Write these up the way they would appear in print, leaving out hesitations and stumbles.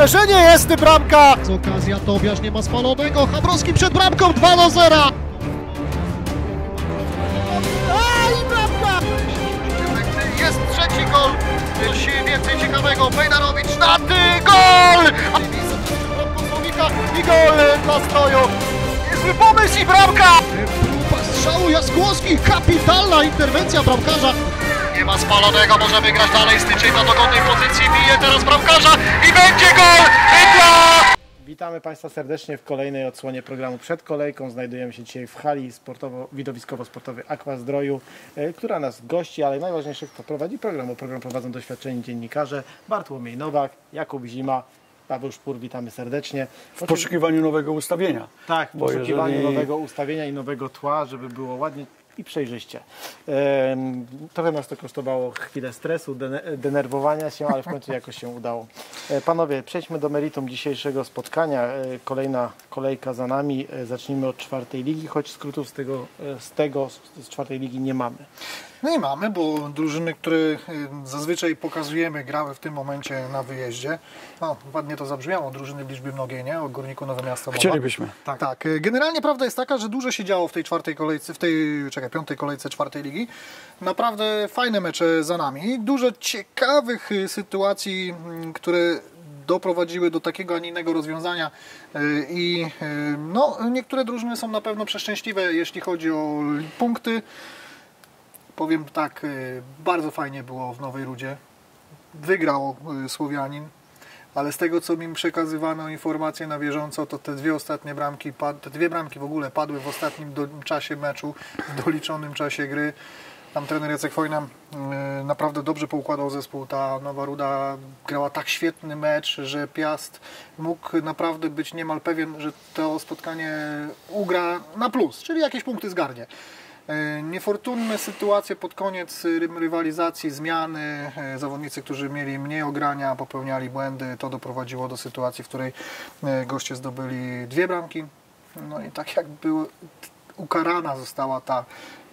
uderzenie jest bramka! Z okazja Tobiasz nie ma spalonego, Chabrowski przed bramką 2-0. I bramka! Jest trzeci gol, coś więcej ciekawego, Bejdarowicz na gol! I gol dla Stroju! Niezły pomysł i bramka! Próba strzału Jaskłowski, kapitalna interwencja bramkarza. Nie ma spalonego, może wygrać dalej, Styczeń na dogodnej pozycji, bije teraz bramkarza i będzie gol! Witamy Państwa serdecznie w kolejnej odsłonie programu Przed Kolejką. Znajdujemy się dzisiaj w hali widowiskowo-sportowej Aqua Zdroju, która nas gości, ale najważniejsze, kto prowadzi program. Program prowadzą doświadczeni dziennikarze Bartłomiej Nowak, Jakub Zima, Paweł Szpur, witamy serdecznie. W poszukiwaniu nowego ustawienia. Tak, w poszukiwaniu nowego ustawienia i nowego tła, żeby było ładnie i przejrzyście. Trochę nas to kosztowało chwilę stresu, denerwowania się, ale w końcu jakoś się udało. Panowie, przejdźmy do meritum dzisiejszego spotkania. Kolejna kolejka za nami. Zacznijmy od czwartej ligi, choć skrótów z czwartej ligi nie mamy. No nie mamy, bo drużyny, które zazwyczaj pokazujemy, grały w tym momencie na wyjeździe. No, ładnie to zabrzmiało, drużyny w liczbie mnogiej, nie? O Górniku Nowe Miasto. Chcielibyśmy. Tak. Generalnie prawda jest taka, że dużo się działo w tej czwartej kolejce, piątej kolejce czwartej ligi. Naprawdę fajne mecze za nami. Dużo ciekawych sytuacji, które doprowadziły do takiego, a nie innego rozwiązania i no, niektóre drużyny są na pewno przeszczęśliwe, jeśli chodzi o punkty. Powiem tak, bardzo fajnie było w Nowej Rudzie. Wygrał Słowianin, ale z tego, co mi przekazywano informacje na bieżąco, to te dwie bramki w ogóle padły w ostatnim czasie meczu, w doliczonym czasie gry. Tam trener Jacek Wojna naprawdę dobrze poukładał zespół. Ta Nowa Ruda grała tak świetny mecz, że Piast mógł naprawdę być niemal pewien, że to spotkanie ugra na plus, czyli jakieś punkty zgarnie. Niefortunne sytuacje pod koniec rywalizacji, zmiany, zawodnicy, którzy mieli mniej ogrania, popełniali błędy, to doprowadziło do sytuacji, w której goście zdobyli dwie bramki. No i tak jakby ukarana została ta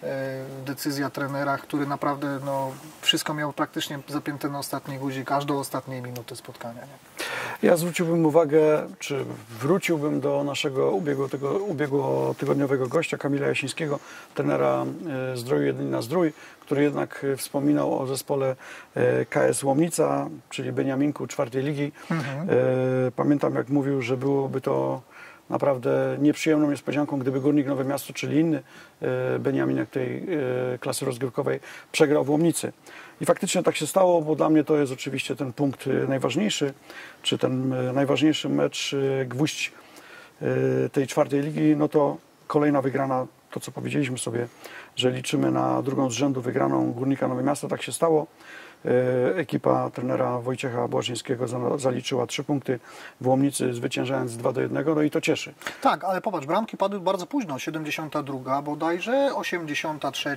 decyzja trenera, który naprawdę wszystko miał praktycznie zapięte na ostatni guzik, aż do ostatniej minuty spotkania. Nie? Ja zwróciłbym uwagę, czy wróciłbym do naszego ubiegłotygodniowego gościa Kamila Jasińskiego, trenera Zdroju Jedyna Zdrój, który jednak wspominał o zespole KS Łomnica, czyli Beniaminku czwartej ligi. Pamiętam, jak mówił, że byłoby to naprawdę nieprzyjemną niespodzianką, gdyby Górnik Nowe Miasto, czyli inny Beniaminek tej klasy rozgrywkowej, przegrał w Łomnicy. I faktycznie tak się stało, bo dla mnie to jest oczywiście ten punkt najważniejszy, czy ten najważniejszy mecz, gwóźdź tej czwartej ligi, no to kolejna wygrana, to co powiedzieliśmy sobie, że liczymy na drugą z rzędu wygraną Górnika Nowe Miasto, tak się stało. Ekipa trenera Wojciecha Błażyńskiego zaliczyła 3 punkty w Łomnicy, zwyciężając 2-1, no i to cieszy. Tak, ale popatrz, bramki padły bardzo późno, 72 bodajże, 83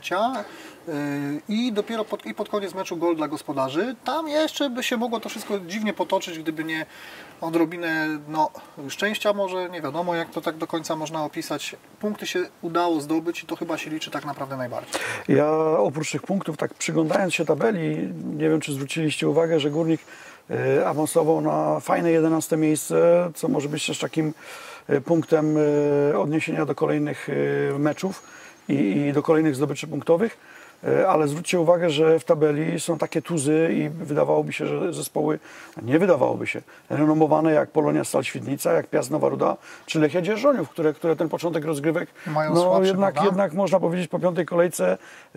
i dopiero pod koniec meczu gol dla gospodarzy. Tam jeszcze by się mogło to wszystko dziwnie potoczyć, gdyby nie odrobinę szczęścia może, nie wiadomo jak to tak do końca można opisać. Punkty się udało zdobyć i to chyba się liczy tak naprawdę najbardziej. Ja oprócz tych punktów, tak przyglądając się tabeli, nie wiem, czy zwróciliście uwagę, że Górnik awansował na fajne 11 miejsce, co może być też takim punktem odniesienia do kolejnych meczów i do kolejnych zdobyczy punktowych. Ale zwróćcie uwagę, że w tabeli są takie tuzy i wydawałoby się, że zespoły, renomowane jak Polonia Stal Świdnica, jak Piast Nowa Ruda, czy Lechia Dzierżoniów, które ten początek rozgrywek, jednak można powiedzieć po piątej kolejce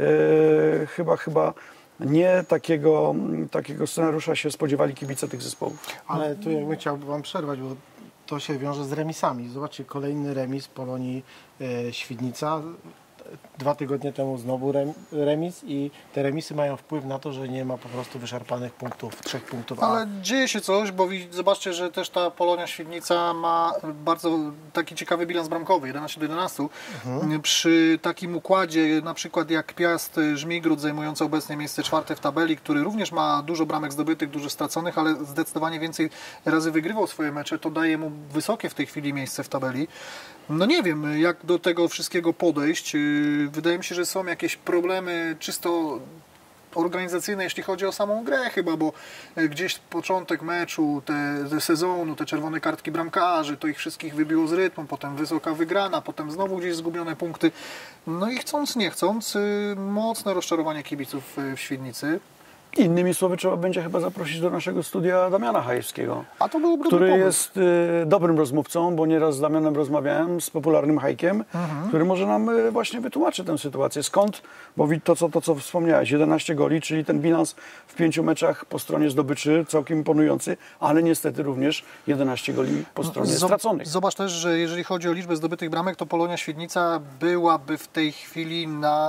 chyba nie takiego scenariusza się spodziewali kibice tych zespołów. Ale tu jakbym chciał Wam przerwać, bo to się wiąże z remisami. Zobaczcie, kolejny remis Polonii Świdnica. 2 tygodnie temu znowu remis i te remisy mają wpływ na to, że nie ma po prostu wyczerpanych punktów, 3 punktów. Ale dzieje się coś, bo zobaczcie, że też ta Polonia Świdnica ma bardzo taki ciekawy bilans bramkowy, 11-11. Przy takim układzie, na przykład jak Piast Żmigród zajmujący obecnie miejsce 4 w tabeli, który również ma dużo bramek zdobytych, dużo straconych, ale zdecydowanie więcej razy wygrywał swoje mecze, to daje mu wysokie w tej chwili miejsce w tabeli. No nie wiem, jak do tego wszystkiego podejść. Wydaje mi się, że są jakieś problemy czysto organizacyjne, jeśli chodzi o samą grę chyba, bo gdzieś początek meczu, te sezonu, te czerwone kartki bramkarzy, to ich wszystkich wybiło z rytmu, potem wysoka wygrana, potem znowu gdzieś zgubione punkty. No i chcąc, nie chcąc, mocne rozczarowanie kibiców w Świdnicy. Innymi słowy, trzeba będzie chyba zaprosić do naszego studia Damiana Hajewskiego, A to byłby który dobry jest dobrym rozmówcą, bo nieraz z Damianem rozmawiałem, z popularnym Hajkiem, który może nam właśnie wytłumaczy tę sytuację. Skąd, bo to co wspomniałeś, 11 goli, czyli ten bilans w 5 meczach po stronie zdobyczy całkiem imponujący, ale niestety również 11 goli po stronie straconych. Zobacz też, że jeżeli chodzi o liczbę zdobytych bramek, to Polonia Świdnica byłaby w tej chwili na...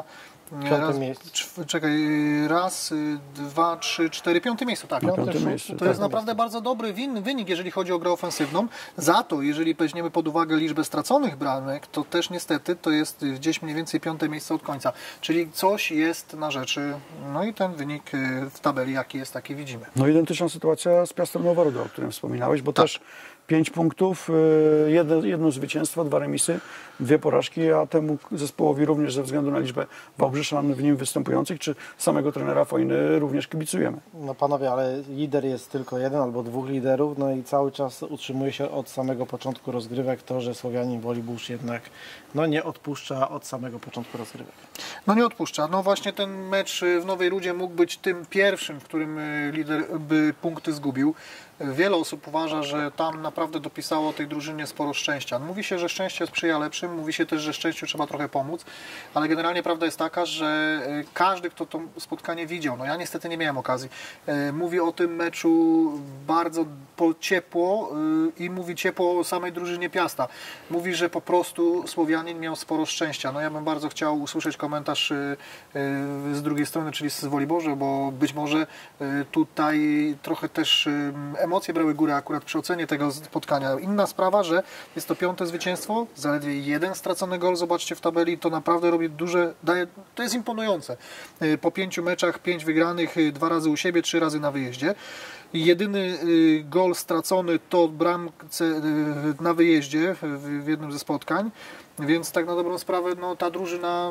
Raz, dwa, trzy, cztery, piąte miejsce, tak. To jest naprawdę bardzo dobry wynik, jeżeli chodzi o grę ofensywną. Za to, jeżeli weźmiemy pod uwagę liczbę straconych bramek, to też niestety to jest gdzieś mniej więcej 5. miejsce od końca. Czyli coś jest na rzeczy. No i ten wynik w tabeli, jaki jest, taki widzimy. No identyczna sytuacja z Piastem Nowa Ruda, o którym wspominałeś, bo też 5 punktów, jedno zwycięstwo, 2 remisy, 2 porażki, a temu zespołowi również ze względu na liczbę Wałbrzyszan w nim występujących, czy samego trenera Fojny również kibicujemy. No panowie, ale lider jest tylko jeden albo 2 liderów, no i cały czas utrzymuje się od samego początku rozgrywek to, że Słowianin Wolibusz jednak nie odpuszcza od samego początku rozgrywek. No nie odpuszcza. No właśnie ten mecz w Nowej Rudzie mógł być tym pierwszym, w którym lider by punkty zgubił. Wiele osób uważa, że tam naprawdę dopisało tej drużynie sporo szczęścia. Mówi się, że szczęście sprzyja lepszym, mówi się też, że szczęściu trzeba trochę pomóc, ale generalnie prawda jest taka, że każdy, kto to spotkanie widział, no ja niestety nie miałem okazji, mówi o tym meczu bardzo ciepło i mówi ciepło o samej drużynie Piasta. Mówi, że po prostu Słowianin miał sporo szczęścia. No ja bym bardzo chciał usłyszeć komentarz z drugiej strony, czyli z Woliborza, bo być może tutaj trochę też emocje brały górę akurat przy ocenie tego spotkania. Inna sprawa, że jest to 5. zwycięstwo, zaledwie 1 stracony gol, zobaczcie w tabeli, to naprawdę robi to jest imponujące. Po 5 meczach 5 wygranych, 2 razy u siebie, 3 razy na wyjeździe. Jedyny gol stracony to bramce na wyjeździe w jednym ze spotkań, więc tak na dobrą sprawę ta drużyna,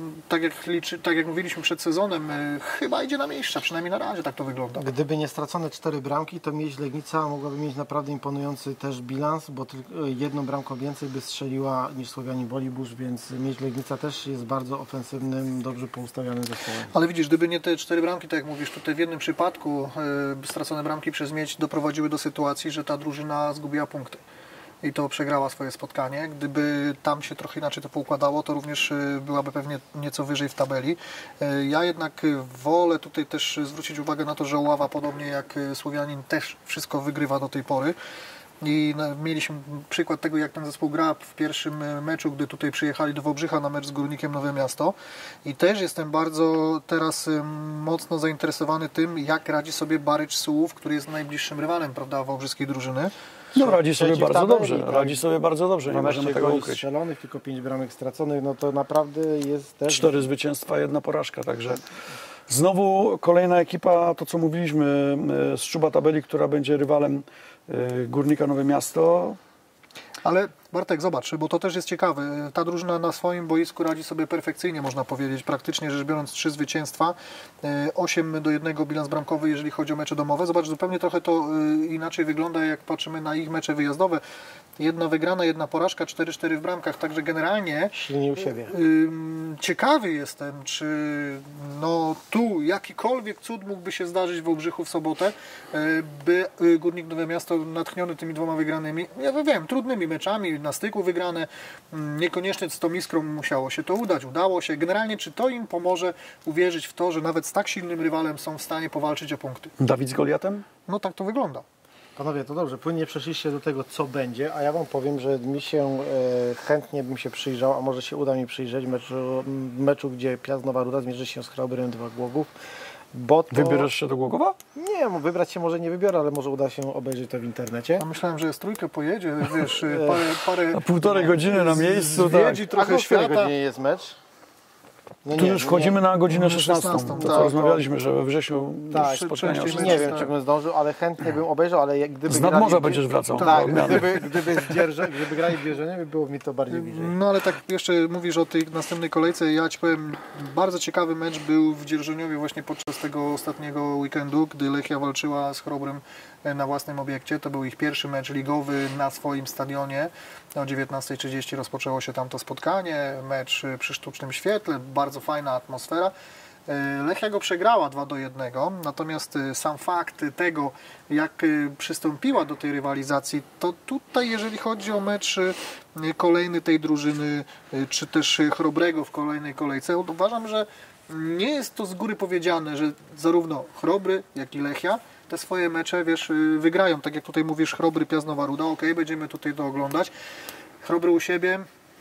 tak jak mówiliśmy przed sezonem, chyba idzie na miejsca, przynajmniej na razie tak to wygląda. Gdyby nie stracone 4 bramki, to Miedź Legnica mogłaby mieć naprawdę imponujący też bilans, bo tylko 1 bramką więcej by strzeliła niż Słowianin Wolibusz, więc Miedź Legnica też jest bardzo ofensywnym, dobrze poustawionym zespołem. Ale widzisz, gdyby nie te 4 bramki, tak jak mówisz, tutaj w jednym przypadku stracone bramki przez Miedź doprowadziły do sytuacji, że ta drużyna zgubiła punkty i to przegrała swoje spotkanie. Gdyby tam się trochę inaczej to poukładało, to również byłaby pewnie nieco wyżej w tabeli. Ja jednak wolę tutaj też zwrócić uwagę na to, że Oława, podobnie jak Słowianin, też wszystko wygrywa do tej pory. I mieliśmy przykład tego, jak ten zespół gra w pierwszym meczu, gdy tutaj przyjechali do Wałbrzycha na mecz z Górnikiem Nowe Miasto. I też jestem bardzo teraz mocno zainteresowany tym, jak radzi sobie Barycz Sułów, który jest najbliższym rywalem, prawda, wałbrzyskiej drużyny. No radzi sobie bardzo tabeli, dobrze, tak. radzi sobie bardzo dobrze, nie możemy tego ukryć. Strzelonych, tylko 5 bramek straconych, no to naprawdę jest też... 4 zwycięstwa, 1 porażka, także znowu kolejna ekipa, to co mówiliśmy, z czuba tabeli, która będzie rywalem Górnika Nowe Miasto. Ale Bartek, zobacz, bo to też jest ciekawe. Ta drużyna na swoim boisku radzi sobie perfekcyjnie, można powiedzieć. Praktycznie rzecz biorąc 3 zwycięstwa, 8-1 bilans bramkowy, jeżeli chodzi o mecze domowe. Zobacz, zupełnie trochę to inaczej wygląda, jak patrzymy na ich mecze wyjazdowe. 1 wygrana, 1 porażka, 4-4 w bramkach. Także generalnie silni u siebie. Ciekawy jestem, czy tu jakikolwiek cud mógłby się zdarzyć w Wałbrzychu w sobotę, by Górnik Nowe Miasto natchniony tymi 2 wygranymi, ja wiem, trudnymi meczami, na styku wygrane, niekoniecznie z tą Iskrą musiało się to udać, udało się. Generalnie, czy to im pomoże uwierzyć w to, że nawet z tak silnym rywalem są w stanie powalczyć o punkty? Dawid z Goliatem? No tak to wygląda. Panowie, to dobrze, płynnie przeszliście do tego, co będzie, a ja wam powiem, że mi się chętnie bym się przyjrzał, a może się uda mi przyjrzeć meczu, gdzie Piast Nowa Ruda zmierzy się z Chrobrym 2 Głogów. Bo to... Wybierasz się do Głogowa? Nie, wybrać się może nie wybiorę, ale może uda się obejrzeć to w internecie. Ja myślałem, że z trójkę pojedzie, wiesz, parę... Półtorej godziny na miejscu, zwiedzi tak. trochę A o której świata. godzinie jest mecz? No Tu już wchodzimy na godzinę 16. 16, To tak. co rozmawialiśmy, że we wrześniu Tak, już spotkania. częściej są. Nie wiem, czy bym zdążył, ale chętnie bym obejrzał, ale gdyby Z nadmorza grali- będziesz wracał. Tak, na odmianę. gdyby grali w Dzierżoniowie, było mi to bardziej bliżej. No ale tak jeszcze mówisz o tej następnej kolejce, ja Ci powiem, bardzo ciekawy mecz był w Dzierżoniowie właśnie podczas tego ostatniego weekendu, gdy Lechia walczyła z Chrobrym na własnym obiekcie. To był ich pierwszy mecz ligowy na swoim stadionie. O 19:30 rozpoczęło się tam to spotkanie, mecz przy sztucznym świetle, bardzo fajna atmosfera. Lechia go przegrała 2-1, natomiast sam fakt tego, jak przystąpiła do tej rywalizacji, to tutaj jeżeli chodzi o mecz kolejny tej drużyny, czy też Chrobrego w kolejnej kolejce, uważam, że nie jest to z góry powiedziane, że zarówno Chrobry, jak i Lechia te swoje mecze, wiesz, wygrają. Tak jak tutaj mówisz, Chrobry, Piast Nowa Ruda, będziemy tutaj to oglądać. Chrobry u siebie,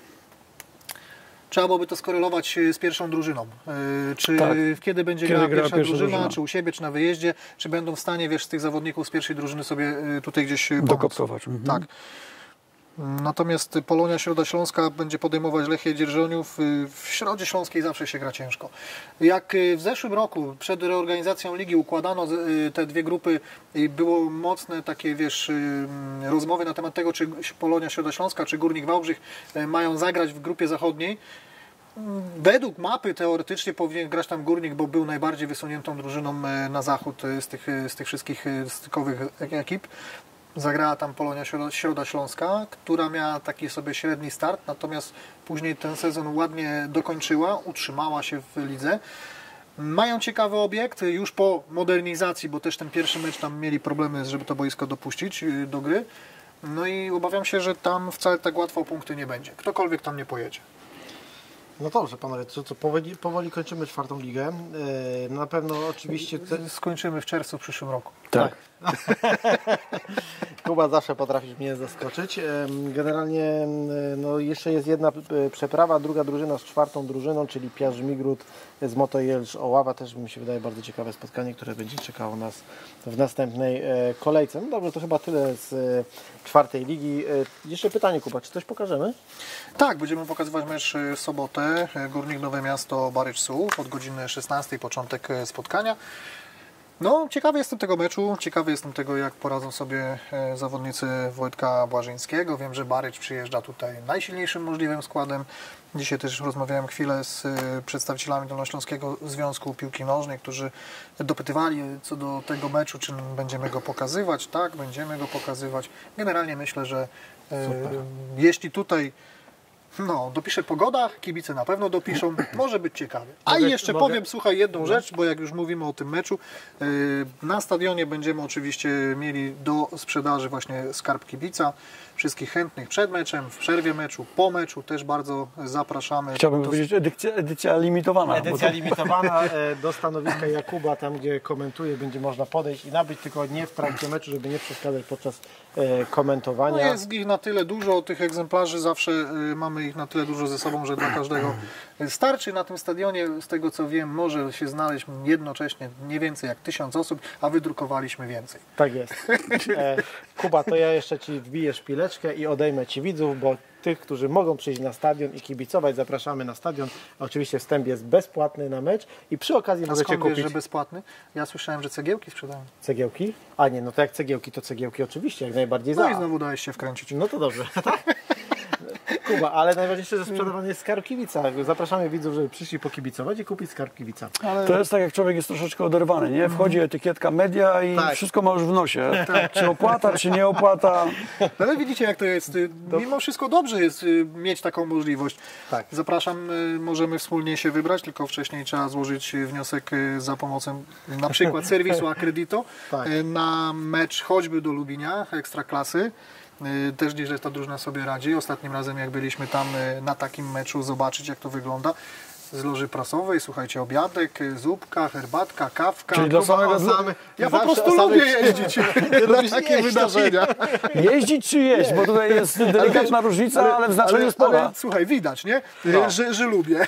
trzeba byłoby to skorelować z pierwszą drużyną. Czy Tak. kiedy będzie Kiedy grała gra pierwsza pierwsza drużyna, drużyna? czy u siebie, czy na wyjeździe, czy będą w stanie, wiesz, z tych zawodników z pierwszej drużyny sobie tutaj gdzieś pomóc. Dokoptować. Mhm. Tak. Natomiast Polonia Środa Śląska będzie podejmować Lechię Dzierżoniów. W Środzie Śląskiej zawsze się gra ciężko. Jak w zeszłym roku przed reorganizacją ligi układano te dwie grupy i było mocne takie, wiesz, rozmowy na temat tego, czy Polonia Środa Śląska, czy Górnik Wałbrzych mają zagrać w grupie zachodniej. Według mapy teoretycznie powinien grać tam Górnik, bo był najbardziej wysuniętą drużyną na zachód z tych wszystkich stykowych ekip. Zagrała tam Polonia Środa Śląska, która miała taki sobie średni start, natomiast później ten sezon ładnie dokończyła, utrzymała się w lidze. Mają ciekawy obiekt, już po modernizacji, bo też ten pierwszy mecz tam mieli problemy, żeby to boisko dopuścić do gry. No i obawiam się, że tam wcale tak łatwo o punkty nie będzie. Ktokolwiek tam nie pojedzie. No dobrze, panowie, to powoli kończymy czwartą ligę. Na pewno oczywiście... Skończymy w czerwcu w przyszłym roku. Tak. Kuba zawsze potrafisz mnie zaskoczyć. Generalnie no, jeszcze jest jedna przeprawa, druga drużyna z czwartą drużyną, czyli Piast Żmigród z Moto Jelcz Oława. Też mi się wydaje bardzo ciekawe spotkanie, które będzie czekało nas w następnej kolejce. No dobrze, to chyba tyle z czwartej ligi. Jeszcze pytanie, Kuba, czy coś pokażemy? Tak, będziemy pokazywać mecz w sobotę. Górnik Nowe Miasto Barycz Słów od godziny 16, początek spotkania. No, ciekawy jestem tego meczu, ciekawy jestem tego, jak poradzą sobie zawodnicy Wojtka Błażyńskiego. Wiem, że Barycz przyjeżdża tutaj najsilniejszym możliwym składem. Dzisiaj też rozmawiałem chwilę z przedstawicielami Dolnośląskiego Związku Piłki Nożnej, którzy dopytywali co do tego meczu, czy będziemy go pokazywać. Tak, będziemy go pokazywać. Generalnie myślę, że jeśli tutaj dopisze pogoda, kibice na pewno dopiszą, może być ciekawie. A i jeszcze powiem, słuchaj, jedną rzecz, bo jak już mówimy o tym meczu, na stadionie będziemy oczywiście mieli do sprzedaży właśnie skarb kibica. Wszystkich chętnych przed meczem, w przerwie meczu, po meczu też bardzo zapraszamy. Chciałbym powiedzieć edycja limitowana. Edycja limitowana do stanowiska Jakuba, tam gdzie komentuje, będzie można podejść i nabyć, tylko nie w trakcie meczu, żeby nie przeszkadzać podczas komentowania. No jest ich na tyle dużo, tych egzemplarzy zawsze mamy ich na tyle dużo ze sobą, że dla każdego starczy. Na tym stadionie, z tego co wiem, może się znaleźć jednocześnie nie więcej jak 1000 osób, a wydrukowaliśmy więcej. Tak jest. Kuba, to ja jeszcze Ci wbiję szpileczkę i odejmę Ci widzów, bo tych, którzy mogą przyjść na stadion i kibicować, zapraszamy na stadion. Oczywiście wstęp jest bezpłatny na mecz i przy okazji A możecie skąd kupić wiesz, że bezpłatny? Ja słyszałem, że cegiełki sprzedają. cegiełki. A nie, no to jak cegiełki, to cegiełki oczywiście, jak najbardziej No za. i znowu dałeś się wkręcić. No to dobrze. Kuba, ale najważniejsze, że sprzedawany jest skarb kibica. Zapraszamy widzów, żeby przyszli pokibicować i kupić skarb kibica. To jest tak, jak człowiek jest troszeczkę oderwany, nie? Wchodzi etykietka media i Tak. wszystko ma już w nosie. Czy opłata, czy nie opłata. Ale widzicie, jak to jest. Mimo wszystko dobrze jest mieć taką możliwość. Tak. Zapraszam, możemy wspólnie się wybrać, tylko wcześniej trzeba złożyć wniosek za pomocą na przykład serwisu Accredito Tak. na mecz choćby do Lubinia, Ekstraklasy. Też nieźle ta drużyna sobie radzi. Ostatnim razem, jak byliśmy tam na takim meczu, zobaczyć, jak to wygląda. Z loży prasowej, słuchajcie, obiadek, zupka, herbatka, kawka. Czyli dla samego... Ja po zawsze prostu o samych- lubię jeździć na takie wydarzenia. Jeździć czy jeść? Bo tutaj jest delikatna różnica, ale w znaczeniu spora. Ale słuchaj, widać, nie? No. Że lubię.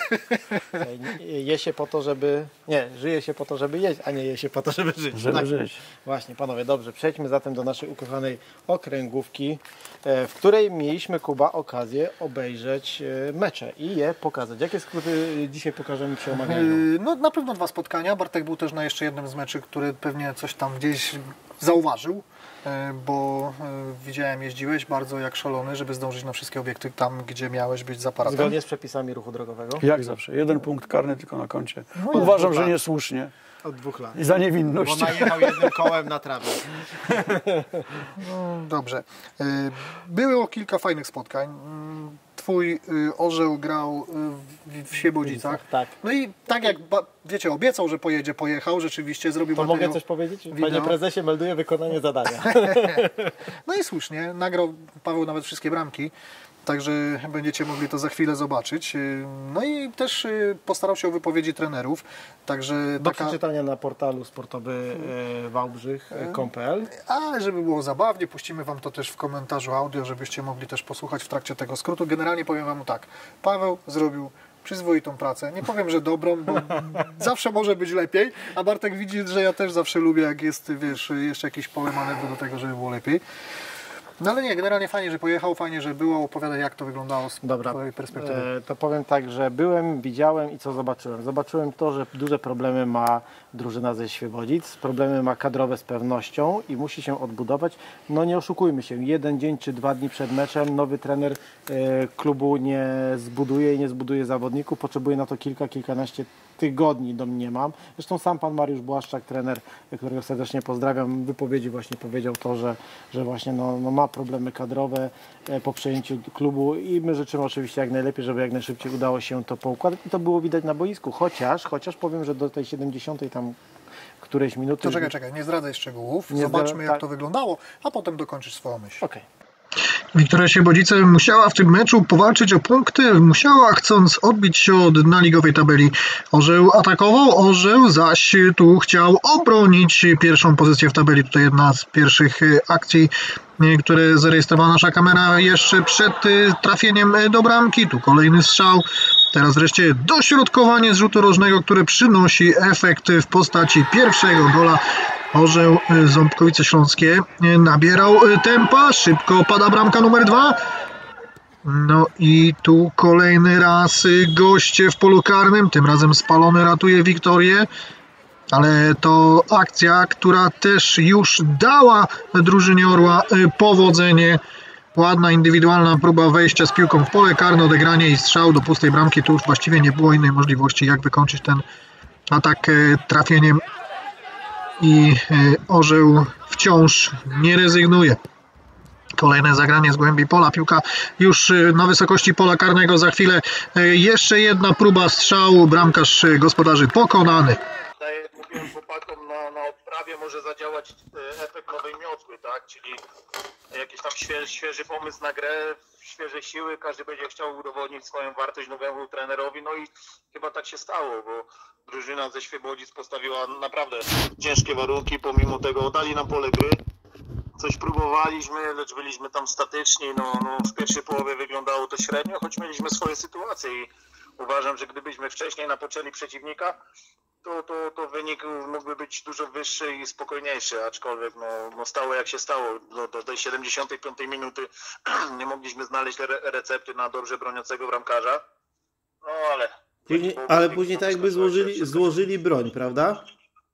Je się po to, żeby... Nie, żyje się po to, żeby jeść, a nie je się po to, żeby żyć. Żeby Tak. żyć. Właśnie, panowie, dobrze. Przejdźmy zatem do naszej ukochanej okręgówki, w której mieliśmy, Kuba, okazję obejrzeć mecze i je pokazać. Jakie skróty dzisiaj pokażemy przy omawianiu? No na pewno 2 spotkania. Bartek był też na jeszcze jednym z meczy, który pewnie coś tam gdzieś zauważył, bo widziałem, jeździłeś bardzo jak szalony, żeby zdążyć na wszystkie obiekty tam, gdzie miałeś być z aparatem. Zgodnie z przepisami ruchu drogowego? Jak zawsze. 1 punkt karny tylko na koncie. No Uważam, że tak. niesłusznie. Od 2 lat. I za Bo niewinność. najechał jednym kołem na trawę. Dobrze. Było kilka fajnych spotkań. Twój orzeł grał w Świebodzicach. Tak. No i tak jak wiecie, obiecał, że pojedzie, pojechał, rzeczywiście zrobił To materiał. mogę coś powiedzieć? wideo. Panie prezesie, melduję wykonanie zadania. No i słusznie, nagrał Paweł nawet wszystkie bramki, także będziecie mogli to za chwilę zobaczyć. No i też postarał się o wypowiedzi trenerów, także Do taka... przeczytania na portalu sportowy wałbrzych.pl. Ale żeby było zabawnie, puścimy Wam to też w komentarzu audio, żebyście mogli też posłuchać w trakcie tego skrótu. Generalnie powiem Wam tak, Paweł zrobił przyzwoitą pracę. Nie powiem, że dobrą, bo zawsze może być lepiej, a Bartek widzi, że ja też zawsze lubię, jak jest, wiesz, jeszcze jakiś pole manewru do tego, żeby było lepiej. No ale nie, generalnie fajnie, że pojechał, fajnie, że było. Opowiadaj, jak to wyglądało z twojej perspektywy. To powiem tak, że byłem, widziałem i co zobaczyłem? Zobaczyłem to, że duże problemy ma drużyna ze Świebodzic, problemy ma kadrowe z pewnością i musi się odbudować. No nie oszukujmy się, 1 dzień czy 2 dni przed meczem nowy trener klubu nie zbuduje i nie zbuduje zawodników, potrzebuje na to kilkanaście tygodni, domniemam. Zresztą sam pan Mariusz Błaszczak, trener, którego serdecznie pozdrawiam, w wypowiedzi właśnie powiedział to, że właśnie no ma problemy kadrowe po przejęciu klubu i my życzymy oczywiście jak najlepiej, żeby jak najszybciej udało się to poukładać i to było widać na boisku, chociaż powiem, że do tej 70 tam którejś minuty... To czekaj, nie zdradzaj szczegółów, Nie zobaczmy jak tak. to wyglądało, a potem dokończysz swoją myśl. Okej. Wiktoria Świebodzice musiała w tym meczu powalczyć o punkty, musiała, chcąc odbić się od dna ligowej tabeli. Orzeł atakował, Orzeł zaś tu chciał obronić pierwszą pozycję w tabeli. Tutaj jedna z pierwszych akcji, które zarejestrowała nasza kamera jeszcze przed trafieniem do bramki. Tu kolejny strzał. Teraz wreszcie dośrodkowanie z rzutu rożnego, które przynosi efekt w postaci pierwszego gola. Orzeł Ząbkowice Śląskie nabierał tempa, szybko pada bramka numer 2. No i tu kolejny raz goście w polu karnym, tym razem Spalony ratuje Wiktorię, ale to akcja, która też już dała drużynie Orła powodzenie. Ładna indywidualna próba wejścia z piłką w pole karne, odegranie i strzał do pustej bramki. Tu już właściwie nie było innej możliwości, jak wykończyć ten atak trafieniem. I Orzeł wciąż nie rezygnuje. Kolejne zagranie z głębi pola. Piłka już na wysokości pola karnego. Za chwilę jeszcze jedna próba strzału. Bramkarz gospodarzy pokonany. Tak jak mówiłem chłopakom, na odprawie może zadziałać efekt nowej miotły, tak? Czyli jakiś tam świeży pomysł na grę, świeże siły, każdy będzie chciał udowodnić swoją wartość nowemu trenerowi, no i chyba tak się stało, bo drużyna ze Świebodzic postawiła naprawdę ciężkie warunki, pomimo tego dali nam pole gry, coś próbowaliśmy, lecz byliśmy tam statyczni, no w pierwszej połowie wyglądało to średnio, choć mieliśmy swoje sytuacje i uważam, że gdybyśmy wcześniej napoczęli przeciwnika, to wynik mógłby być dużo wyższy i spokojniejszy, aczkolwiek no stało jak się stało. Do tej 75 minuty nie mogliśmy znaleźć recepty na dobrze broniącego bramkarza. No ale Później tak jakby złożyli broń, prawda?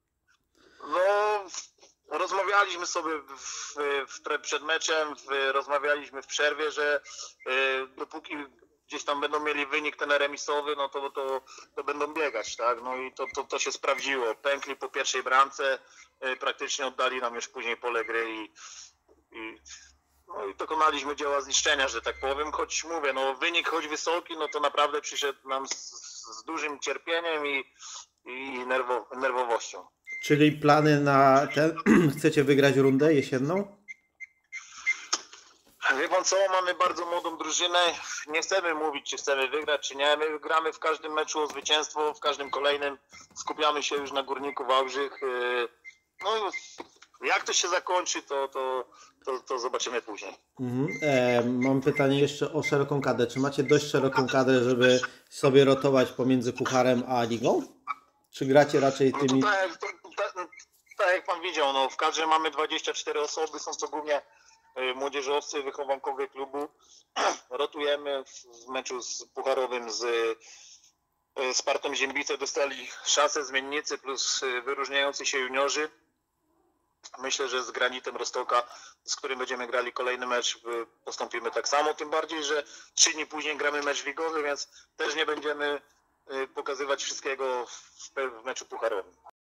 No rozmawialiśmy sobie przed meczem, rozmawialiśmy w przerwie, że dopóki gdzieś tam będą mieli wynik ten remisowy, no to będą biegać, tak? No i to się sprawdziło. Pękli po pierwszej bramce, praktycznie oddali nam już później pole gry i dokonaliśmy dzieła zniszczenia, że tak powiem, choć mówię, no wynik choć wysoki, no to naprawdę przyszedł nam z dużym cierpieniem i nerwowością. Czyli plany na ten... Chcecie wygrać rundę jesienną? Wie pan co, mamy bardzo młodą drużynę, nie chcemy mówić, czy chcemy wygrać, czy nie, my gramy w każdym meczu o zwycięstwo, w każdym kolejnym, skupiamy się już na Górniku Wałbrzych, no jak to się zakończy, to zobaczymy później. Mam pytanie jeszcze o szeroką kadrę, czy macie dość szeroką kadrę, żeby sobie rotować pomiędzy Pucharem a Ligą? Czy gracie raczej tymi... No tak jak pan widział, no w kadrze mamy 24 osoby, są to głównie młodzieżowcy, wychowankowie klubu. Rotujemy w meczu pucharowym z Spartą Ziębice dostali szansę zmiennicy plus wyróżniający się juniorzy. Myślę, że z Granitem Roztoka, z którym będziemy grali kolejny mecz, postąpimy tak samo, tym bardziej, że 3 dni później gramy mecz ligowy, więc też nie będziemy pokazywać wszystkiego w meczu pucharowym.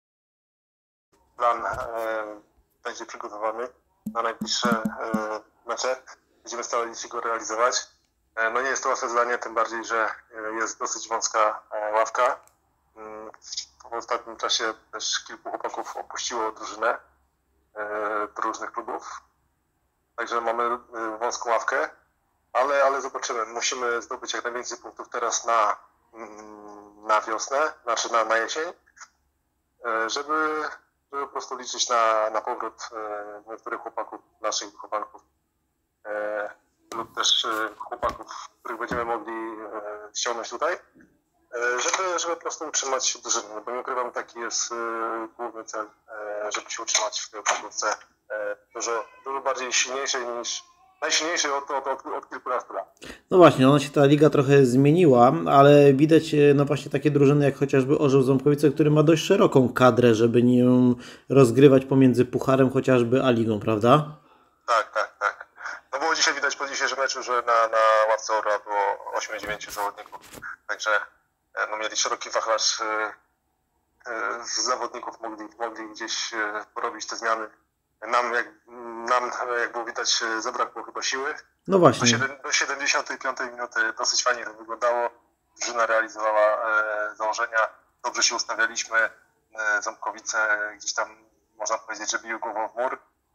Plan będzie przygotowany na najbliższe mecze. Będziemy starali się go realizować. No nie jest to łatwe zadanie, tym bardziej, że jest dosyć wąska ławka. W ostatnim czasie też kilku chłopaków opuściło drużynę do różnych klubów. Także mamy wąską ławkę, ale zobaczymy. Musimy zdobyć jak najwięcej punktów teraz na wiosnę, znaczy na jesień, żeby po prostu liczyć na powrót niektórych chłopaków, naszych chłopaków lub też chłopaków, których będziemy mogli ściągnąć tutaj, żeby po prostu utrzymać drużynę, bo nie ukrywam, taki jest główny cel, żeby się utrzymać w tej końcówce dużo bardziej silniejszej najsilniejszej od kilkunastu lat. No właśnie, ona się ta liga trochę zmieniła, ale widać no właśnie takie drużyny jak chociażby Orzeł Ząbkowice, który ma dość szeroką kadrę, żeby nią rozgrywać pomiędzy pucharem chociażby a ligą, prawda? Tak. No było dzisiaj widać po dzisiejszym meczu, że na ławce Orła było 8-9 zawodników, także no mieli szeroki wachlarz zawodników, mogli gdzieś porobić te zmiany. Nam, jak było widać, zabrakło chyba siły. No właśnie. Do 75 minuty dosyć fajnie to wyglądało. Drużyna realizowała założenia. Dobrze się ustawialiśmy. Ząbkowice gdzieś tam, można powiedzieć, że biły głową w mur.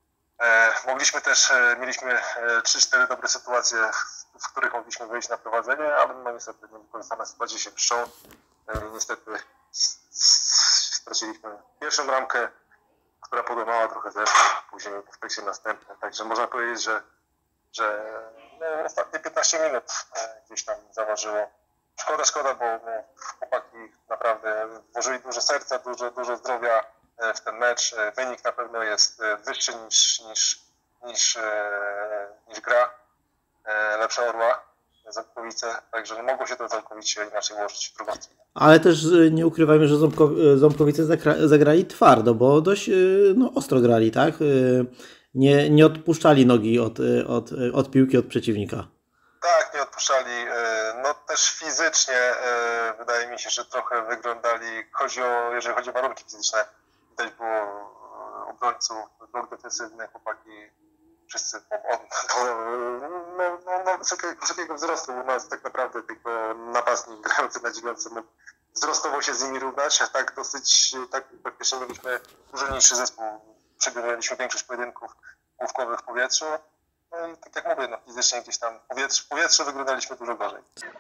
Mieliśmy 3-4 dobre sytuacje, w których mogliśmy wyjść na prowadzenie, ale no niestety niewykorzystane sytuacje się piszczą. Niestety straciliśmy pierwszą bramkę, która podłamała trochę zespół, później w efekcie następne. Także można powiedzieć, że ostatnie 15 minut gdzieś tam zaważyło. Szkoda, bo chłopaki naprawdę włożyli dużo serca, dużo zdrowia w ten mecz. Wynik na pewno jest wyższy niż gra. Lepsza Orła, Ząbkowice, także mogło się to całkowicie inaczej ułożyć w drugą stronę. Ale też nie ukrywajmy, że Ząbkowice zagrali twardo, bo dość ostro grali, tak? Nie odpuszczali nogi od piłki, od przeciwnika. Tak, nie odpuszczali. No też fizycznie wydaje mi się, że trochę wyglądali, jeżeli chodzi o warunki fizyczne. Widać było obrońców, blok defensywny, chłopaki wszyscy wysokiego wzrostu. U nas tak naprawdę tylko napastnik grający na 9 mógł wzrostowo się z nimi równać, a tak praktycznie mieliśmy dużo mniejszy zespół. Przegrywaliśmy większość pojedynków główkowych w powietrzu. No i tak jak mówię, fizycznie gdzieś tam w powietrzu wyglądaliśmy dużo gorzej.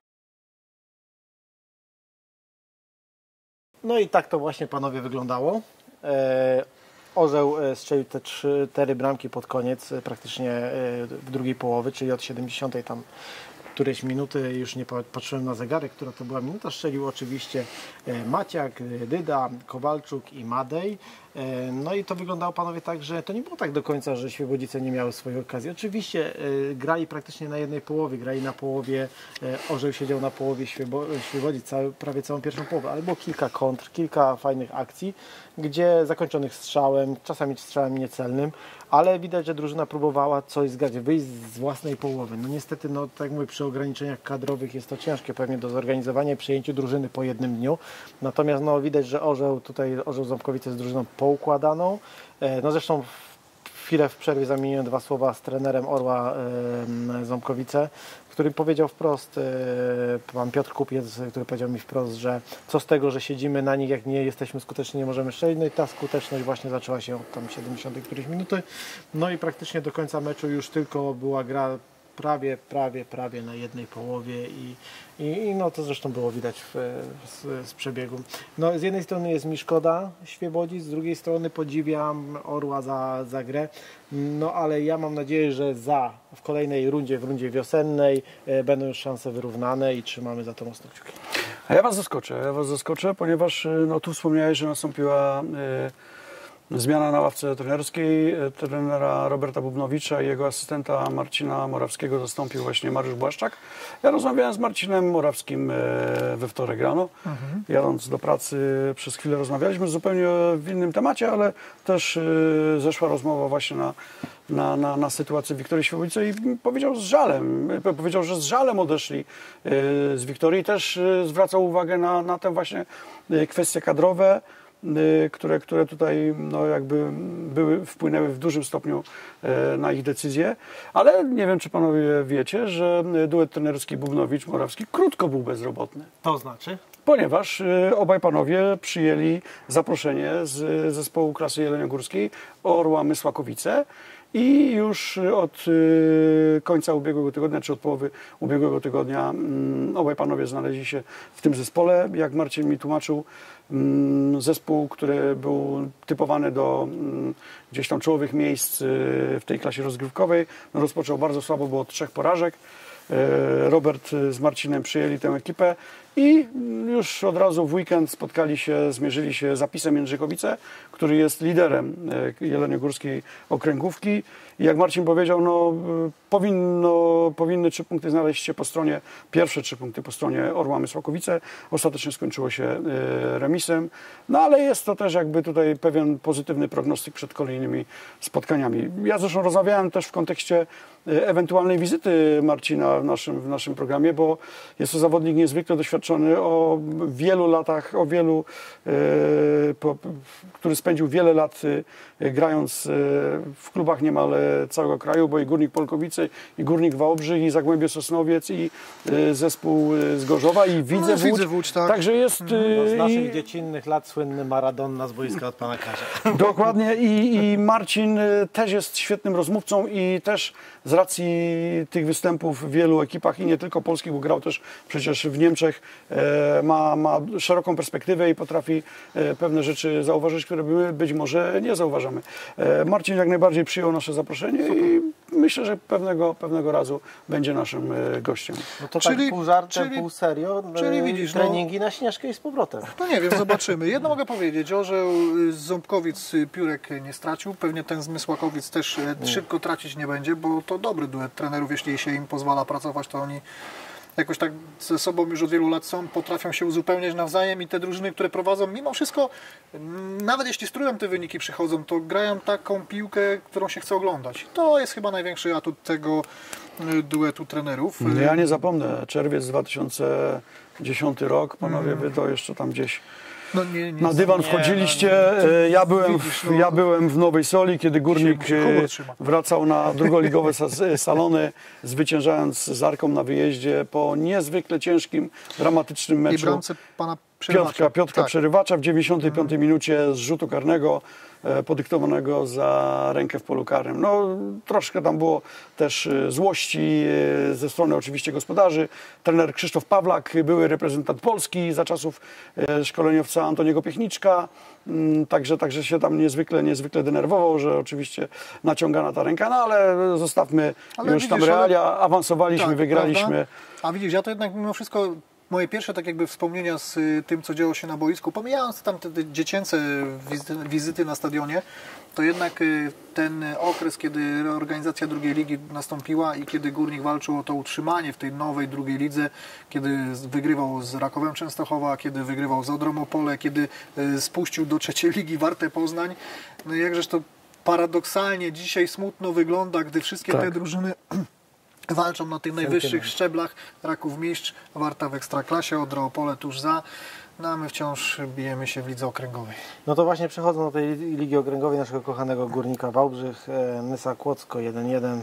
No i tak to właśnie, panowie, wyglądało. Orzeł strzelił te 4 bramki pod koniec, praktycznie w drugiej połowie, czyli od 70 tam którejś minuty, już nie patrzyłem na zegarek, która to była minuta, strzelił oczywiście Maciak, Dyda, Kowalczuk i Madej. No i to wyglądało, panowie, tak, że to nie było tak do końca, że Świebodzice nie miały swojej okazji. Oczywiście grali praktycznie na jednej połowie, grali na połowie, Orzeł siedział na połowie Świebodzic prawie całą pierwszą połowę, ale było kilka kontr, kilka fajnych akcji, gdzie zakończonych strzałem, czasami strzałem niecelnym, ale widać, że drużyna próbowała coś zgrać, wyjść z własnej połowy. No niestety, tak jak mówię, przy ograniczeniach kadrowych jest to ciężkie pewnie do zorganizowania i przejęciu drużyny po jednym dniu. Natomiast widać, że Orzeł Ząbkowice jest drużyną poukładaną. No zresztą chwilę w przerwie zamieniłem 2 słowa z trenerem Orła Ząbkowice, który powiedział wprost, pan Piotr Kupiec, który powiedział mi wprost, że co z tego, że siedzimy na nich, jak nie jesteśmy skuteczni, nie możemy strzelić. No i ta skuteczność właśnie zaczęła się od tam 70 którejś minuty. No i praktycznie do końca meczu już tylko była gra prawie na jednej połowie i to zresztą było widać z przebiegu. No, z jednej strony jest mi szkoda Świebodzic, z drugiej strony podziwiam Orła za grę, ale ja mam nadzieję, że w kolejnej rundzie, w rundzie wiosennej będą już szanse wyrównane i trzymamy za to mocno kciuki. A ja was zaskoczę, ponieważ tu wspomniałeś, że nastąpiła zmiana na ławce trenerskiej. Trenera Roberta Bubnowicza i jego asystenta Marcina Morawskiego zastąpił właśnie Mariusz Błaszczak. Ja rozmawiałem z Marcinem Morawskim we wtorek rano. Jadąc do pracy przez chwilę rozmawialiśmy zupełnie w innym temacie, ale też zeszła rozmowa właśnie na sytuację Wiktorii Świebodzice i powiedział że z żalem odeszli z Wiktorii. Też zwracał uwagę na te właśnie kwestie kadrowe, które tutaj no jakby wpłynęły w dużym stopniu na ich decyzje, ale nie wiem, czy panowie wiecie, że duet trenerski Bubnowicz-Morawski krótko był bezrobotny. To znaczy? Ponieważ obaj panowie przyjęli zaproszenie z zespołu klasy jeleniogórskiej Orła Mysłakowice i już od końca ubiegłego tygodnia, czy od połowy ubiegłego tygodnia obaj panowie znaleźli się w tym zespole. Jak Marcin mi tłumaczył, zespół, który był typowany do gdzieś tam czołowych miejsc w tej klasie rozgrywkowej, no rozpoczął bardzo słabo, bo od 3 porażek. Robert z Marcinem przyjęli tę ekipę i już od razu w weekend zmierzyli się z Zapisem Jędrzykowice, który jest liderem jeleniogórskiej okręgówki. I jak Marcin powiedział, no powinny 3 punkty znaleźć się pierwsze 3 punkty po stronie Orła Mysłakowice. Ostatecznie skończyło się remisem, no ale jest to też jakby tutaj pewien pozytywny prognostyk przed kolejnymi spotkaniami. Ja zresztą rozmawiałem też w kontekście ewentualnej wizyty Marcina w naszym programie, bo jest to zawodnik niezwykle doświadczony o wielu latach, który spędził wiele lat grając w klubach niemal całego kraju, bo i Górnik Polkowice, i Górnik Wałbrzych, i Zagłębie Sosnowiec, i zespół z Gorzowa, i Widzew Łódź. Tak. Także jest... Z naszych dziecinnych lat słynny Maradona z boiska od pana Kazia. Dokładnie i Marcin też jest świetnym rozmówcą i też z racji tych występów w wielu ekipach i nie tylko polskich, bo grał też przecież w Niemczech, ma szeroką perspektywę i potrafi pewne rzeczy zauważyć, które być może nie zauważamy. Marcin jak najbardziej przyjął nasze zaproszenie i myślę, że pewnego razu będzie naszym gościem. No to tak pół żartem, pół serio, czyli widzisz, treningi na Śnieżkę i z powrotem. No nie wiem, zobaczymy. Jedno mogę powiedzieć, Orzeł z Ząbkowic piórek nie stracił, pewnie ten z Mysłakowic też szybko tracić nie będzie, bo to dobry duet trenerów, jeśli się im pozwala pracować, to oni jakoś tak ze sobą już od wielu lat są, potrafią się uzupełniać nawzajem i te drużyny, które prowadzą, mimo wszystko, nawet jeśli z trójką te wyniki przychodzą, to grają taką piłkę, którą się chce oglądać. To jest chyba największy atut tego duetu trenerów. Ja nie zapomnę, czerwiec 2010 rok, panowie, wy to jeszcze tam gdzieś na dywan wchodziliście. Ja byłem w Nowej Soli, kiedy Górnik wracał na drugoligowe salony, zwyciężając z Arką na wyjeździe po niezwykle ciężkim, dramatycznym meczu. I bramce pana Piotrka Przerywacza w 95 minucie z rzutu karnego podyktowanego za rękę w polu karnym. No, troszkę tam było też złości ze strony oczywiście gospodarzy. Trener Krzysztof Pawlak, były reprezentant Polski za czasów szkoleniowca Antoniego Piechniczka. Także się tam niezwykle denerwował, że oczywiście naciągana ta ręka, no ale zostawmy już tam realia, awansowaliśmy, tak, wygraliśmy. Prawda? A widzisz, ja to jednak mimo wszystko moje pierwsze tak jakby wspomnienia z tym, co działo się na boisku, pomijając tam te dziecięce wizyty na stadionie, to jednak ten okres, kiedy reorganizacja drugiej ligi nastąpiła i kiedy Górnik walczył o to utrzymanie w tej nowej drugiej lidze, kiedy wygrywał z Rakowem Częstochowa, kiedy wygrywał z Odrą Opole, kiedy spuścił do trzeciej ligi Wartę Poznań, no jakżeż to paradoksalnie dzisiaj smutno wygląda, gdy wszystkie te drużyny walczą na tych najwyższych szczeblach. Raków mistrz, Warta w Ekstraklasie, Odra Opole tuż za. No a my wciąż bijemy się w lidze okręgowej. No to właśnie przechodzą do tej ligi okręgowej naszego kochanego Górnika Wałbrzych. Nysa Kłodzko 1-1.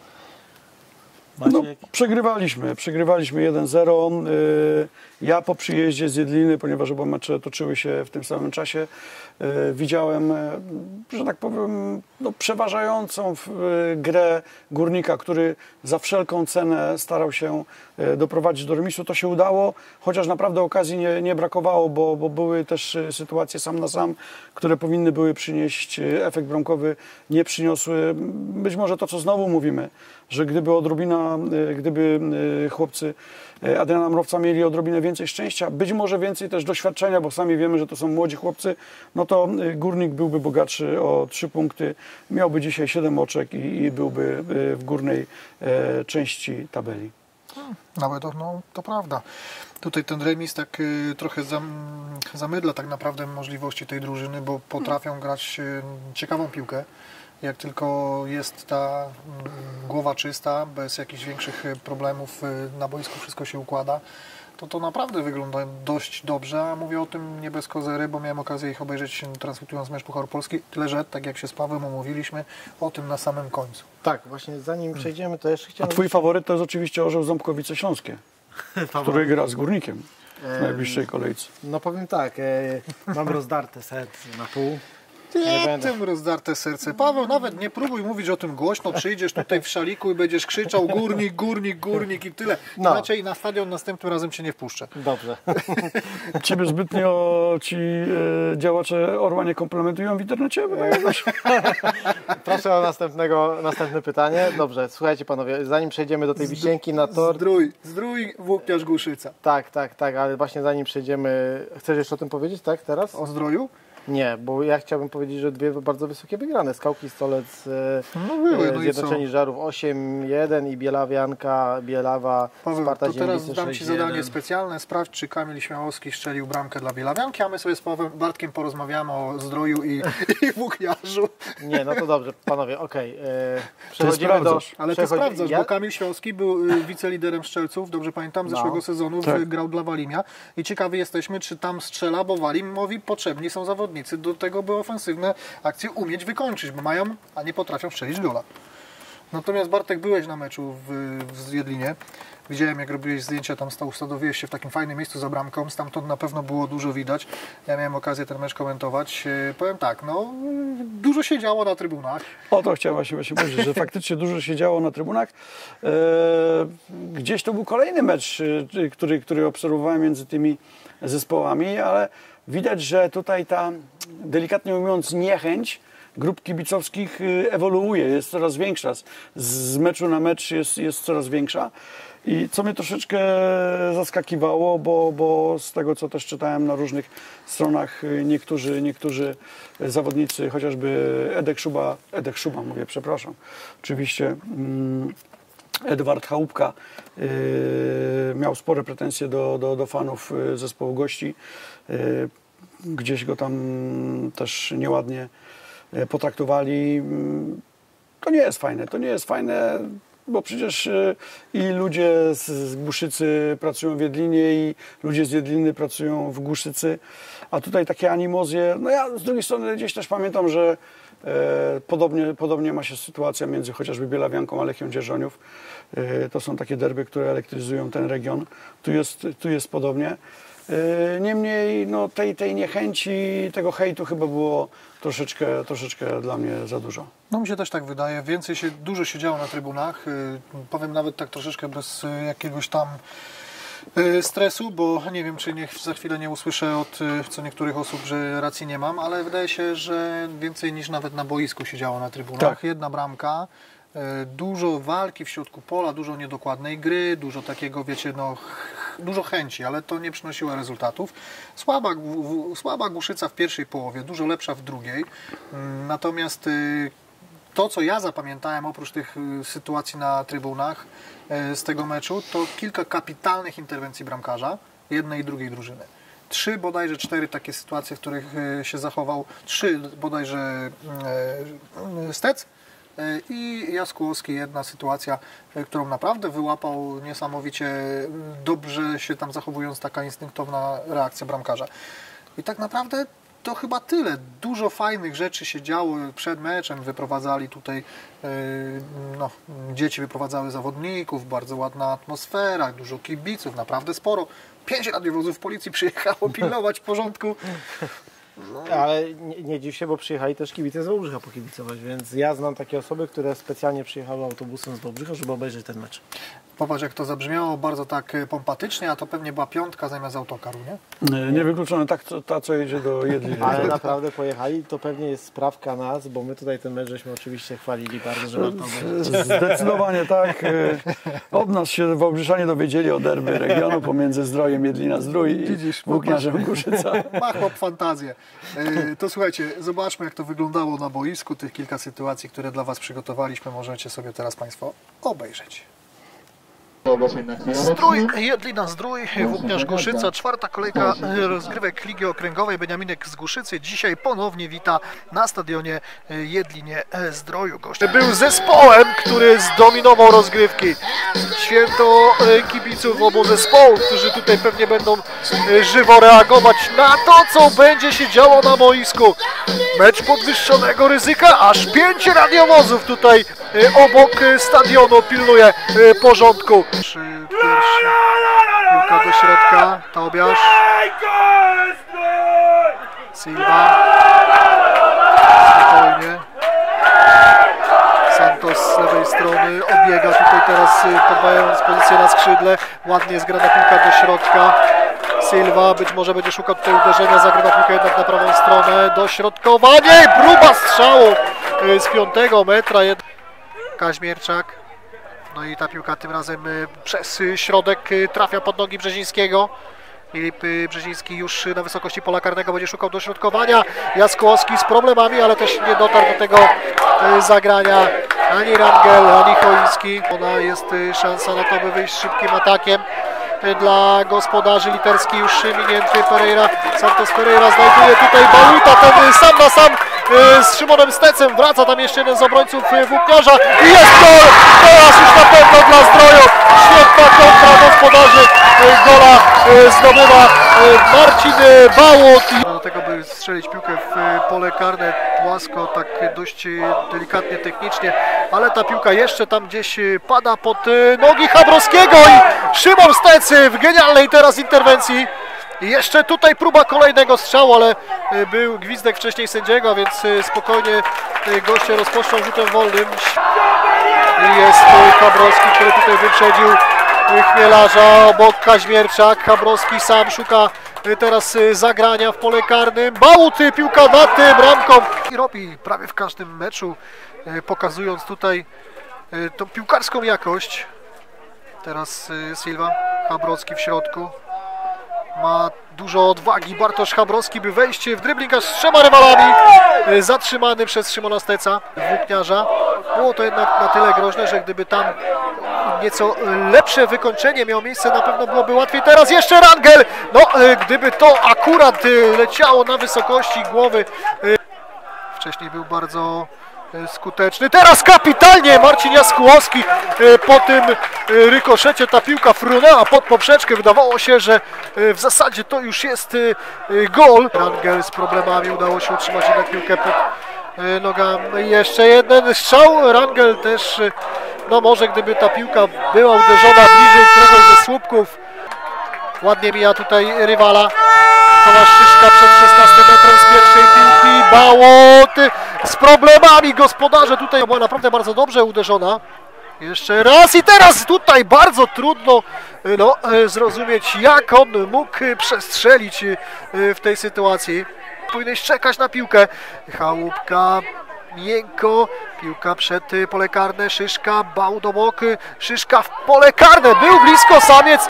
No, przegrywaliśmy 1-0. Ja po przyjeździe z Jedliny, ponieważ oba mecze toczyły się w tym samym czasie, widziałem, że tak powiem, przeważającą grę Górnika, który za wszelką cenę starał się doprowadzić do remisu. To się udało, chociaż naprawdę okazji nie brakowało, bo były też sytuacje sam na sam, które powinny były przynieść efekt bramkowy, nie przyniosły. Być może to, co znowu mówimy, że gdyby odrobina gdyby chłopcy Adriana Mrowca mieli odrobinę więcej szczęścia, być może więcej też doświadczenia, bo sami wiemy, że to są młodzi chłopcy, no to Górnik byłby bogatszy o 3 punkty, miałby dzisiaj 7 oczek i byłby w górnej części tabeli. Nawet no, to prawda. Tutaj ten remis tak trochę zamydla tak naprawdę możliwości tej drużyny, bo potrafią grać ciekawą piłkę. Jak tylko jest ta głowa czysta, bez jakichś większych problemów na boisku wszystko się układa, to naprawdę wygląda dość dobrze, a mówię o tym nie bez kozery, bo miałem okazję ich obejrzeć transmitując mecz Pucharu Polski, tyle że, tak jak się z Pawłem omówiliśmy, o tym na samym końcu. Tak, właśnie zanim przejdziemy, to jeszcze chciałem... A twój faworyt to jest oczywiście Orzeł Ząbkowice Śląskie, który gra z Górnikiem w najbliższej kolejce. No powiem tak, mam rozdarte serce na pół. Nie tym rozdarte serce. Paweł, nawet nie próbuj mówić o tym głośno, przyjdziesz tutaj w szaliku i będziesz krzyczał Górnik, Górnik, Górnik i tyle. No. Inaczej na stadion następnym razem cię nie wpuszczę. Dobrze. Ciebie zbytnio ci działacze Orła nie komplementują w internecie? Proszę o następne pytanie. Dobrze, słuchajcie panowie, zanim przejdziemy do tej wisienki na tor... Zdrój Włókniarz Głuszyca. Tak, ale właśnie zanim przejdziemy... Chcesz jeszcze o tym powiedzieć, tak, teraz? O Zdroju? Nie, bo ja chciałbym powiedzieć, że 2 bardzo wysokie wygrane. Skałki Stolec, Zjednoczeni Żarów 8-1 i Bielawa, Paweł, Sparta to teraz Ziemnice dam Ci 6-1. zadanie specjalne. Sprawdź, czy Kamil Śmiałowski strzelił bramkę dla Bielawianki, a my sobie z Bartkiem porozmawiamy o Zdroju i Włókniarzu. Nie, no to dobrze, panowie, okej. Ale ty sprawdzasz, bo Kamil Śmiałowski był wiceliderem strzelców, dobrze pamiętam, zeszłego sezonu, grał dla Walimia i ciekawi jesteśmy, czy tam strzela, bo Walimowi potrzebni są zawodnicy do tego, by ofensywne akcje umieć wykończyć, bo mają, a nie potrafią strzelić gola. Natomiast Bartek, byłeś na meczu w Zjedlinie. Widziałem, jak robiłeś zdjęcia, tam ustanowiłeś się w takim fajnym miejscu za bramką, stamtąd na pewno było dużo widać. Ja miałem okazję ten mecz komentować. Powiem tak, no dużo się działo na trybunach. O to chciałem właśnie powiedzieć, że faktycznie dużo się działo na trybunach. Gdzieś to był kolejny mecz, który obserwowałem między tymi zespołami, ale widać, że tutaj ta, delikatnie mówiąc, niechęć grup kibicowskich ewoluuje, jest coraz większa. Z meczu na mecz jest coraz większa. I co mnie troszeczkę zaskakiwało, bo z tego, co też czytałem na różnych stronach, niektórzy zawodnicy, chociażby Edek Szuba mówię, przepraszam, oczywiście Edward Chałupka miał spore pretensje do fanów zespołu gości. Gdzieś go tam też nieładnie potraktowali. To nie jest fajne, bo przecież i ludzie z Głuszycy pracują w Jedlinie i ludzie z Jedliny pracują w Głuszycy, a tutaj takie animozje. No ja z drugiej strony gdzieś też pamiętam, że podobnie ma się sytuacja między chociażby Bielawianką a Lechią Dzierżoniów. To są takie derby, które elektryzują ten region. Tu jest podobnie. Niemniej no, tej niechęci, tego hejtu chyba było troszeczkę dla mnie za dużo. No mi się też tak wydaje. Dużo się działo na trybunach. Powiem nawet tak troszeczkę bez jakiegoś tam stresu, bo nie wiem, czy za chwilę nie usłyszę od co niektórych osób, że racji nie mam, ale wydaje się, że więcej niż nawet na boisku się działo na trybunach. Tak. 1 bramka, dużo walki w środku pola, dużo niedokładnej gry, dużo takiego, wiecie, no dużo chęci, ale to nie przynosiło rezultatów. Słaba Głuszyca w pierwszej połowie, dużo lepsza w drugiej. Natomiast to, co ja zapamiętałem oprócz tych sytuacji na trybunach z tego meczu, to kilka kapitalnych interwencji bramkarza jednej i drugiej drużyny. 3 bodajże 4 takie sytuacje, w których się zachował. 3 bodajże Stec i Jaskółowski, jedna sytuacja, którą naprawdę wyłapał niesamowicie dobrze się tam zachowując, taka instynktowna reakcja bramkarza. I tak naprawdę to chyba tyle. Dużo fajnych rzeczy się działo przed meczem. Wyprowadzali tutaj, dzieci wyprowadzały zawodników, bardzo ładna atmosfera, dużo kibiców, naprawdę sporo. 5 radiowozów policji przyjechało pilnować porządku. No. Ale nie dziw się, bo przyjechali też kibice z Wałbrzycha pokibicować, więc ja znam takie osoby, które specjalnie przyjechały autobusem z Wałbrzycha, żeby obejrzeć ten mecz. Popatrz, jak to zabrzmiało, bardzo tak pompatycznie, a to pewnie była piątka zamiast autokaru, nie? Niewykluczone ta, co jedzie do Jedlin. Ale naprawdę pojechali, to pewnie jest sprawka nas, bo my tutaj ten mecz żeśmy oczywiście chwalili bardzo, że warto obejrzeć. Zdecydowanie tak. Od nas się Wałbrzyczanie dowiedzieli o derby regionu pomiędzy Zdrojem Jedlina-Zdrój i Włókniarzem Głuszyca. Ma chłop fantazję. To słuchajcie, zobaczmy, jak to wyglądało na boisku. Tych kilka sytuacji, które dla Was przygotowaliśmy, możecie sobie teraz Państwo obejrzeć. Zdrój, Jedlina Zdrój, Włókniarz Głuszyca, czwarta kolejka rozgrywek Ligi Okręgowej. Beniaminek z Głuszycy dzisiaj ponownie wita na stadionie Jedlinie Zdroju. Był zespołem, który zdominował rozgrywki. Święto kibiców obu zespołów, którzy tutaj pewnie będą żywo reagować na to, co będzie się działo na boisku. Mecz podwyższonego ryzyka, aż 5 radiowozów tutaj obok stadionu pilnuje porządku. Pierwszy piłka do środka, Tobiasz, Silva, spokojnie, Santos z lewej strony obiega tutaj teraz, podbijając pozycję na skrzydle, ładnie zgrana piłka do środka, Silva być może będzie szukał tutaj uderzenia, zagrywa piłkę jednak na prawą stronę, dośrodkowanie, próba strzału z 5 metra, Kaźmierczak. No i ta piłka tym razem przez środek trafia pod nogi Brzezińskiego. Filip Brzeziński już na wysokości pola karnego będzie szukał dośrodkowania. Jaskłowski z problemami, ale też nie dotarł do tego zagrania ani Rangel, ani Choiński. Ona jest szansa na to, by wyjść szybkim atakiem dla gospodarzy. Literski już minięty, Pereira, Santos Pereira znajduje tutaj Bałuta, ten sam na sam z Szymonem Stecem, wraca tam jeszcze jeden z obrońców Włókniarza i jest gol! Teraz już na pewno dla Zdroju, świetna kontra gospodarzy, gola zdobywa Marcin Bałut. Do tego, by strzelić piłkę w pole karne płasko, tak dość delikatnie, technicznie, ale ta piłka jeszcze tam gdzieś pada pod nogi Chabrowskiego i Szymon Stec w genialnej teraz interwencji. I jeszcze tutaj próba kolejnego strzału, ale był gwizdek wcześniej sędziego, a więc spokojnie goście rozpoczną rzutem wolnym. I jest Chabrowski, który tutaj wyprzedził Chmielarza, obok Kaźmierczak. Chabrowski sam szuka teraz zagrania w pole karnym. Bałut, piłka nad bramką. I robi prawie w każdym meczu, pokazując tutaj tą piłkarską jakość. Teraz Silva, Chabrowski w środku. Ma dużo odwagi Bartosz Chabrowski, by wejść w dribbling aż z 3 rywalami. Zatrzymany przez Szymona Steca, Włókniarza. Było to jednak na tyle groźne, że gdyby tam nieco lepsze wykończenie miało miejsce, na pewno byłoby łatwiej. Teraz jeszcze Rangel! No, gdyby to akurat leciało na wysokości głowy. Wcześniej był bardzo skuteczny. Teraz kapitalnie Marcin Jaskółowski po tym rykoszecie ta piłka frunęła pod poprzeczkę. Wydawało się, że w zasadzie to już jest gol. Rangel z problemami, udało się utrzymać jednak piłkę pod nogami. Jeszcze jeden strzał. Rangel też, no może gdyby ta piłka była uderzona bliżej któregoś ze słupków. Ładnie mija tutaj rywala. Tomasz Szyszka przed 16 metrem z pierwszej piłki. Bałot z problemami, gospodarze tutaj była naprawdę bardzo dobrze uderzona. Jeszcze raz i teraz tutaj bardzo trudno zrozumieć, jak on mógł przestrzelić w tej sytuacji. Powinieneś czekać na piłkę. Chałupka miękko, piłka przed pole karne, Szyszka, Bałut obok, Szyszka w pole karne, był blisko samiec.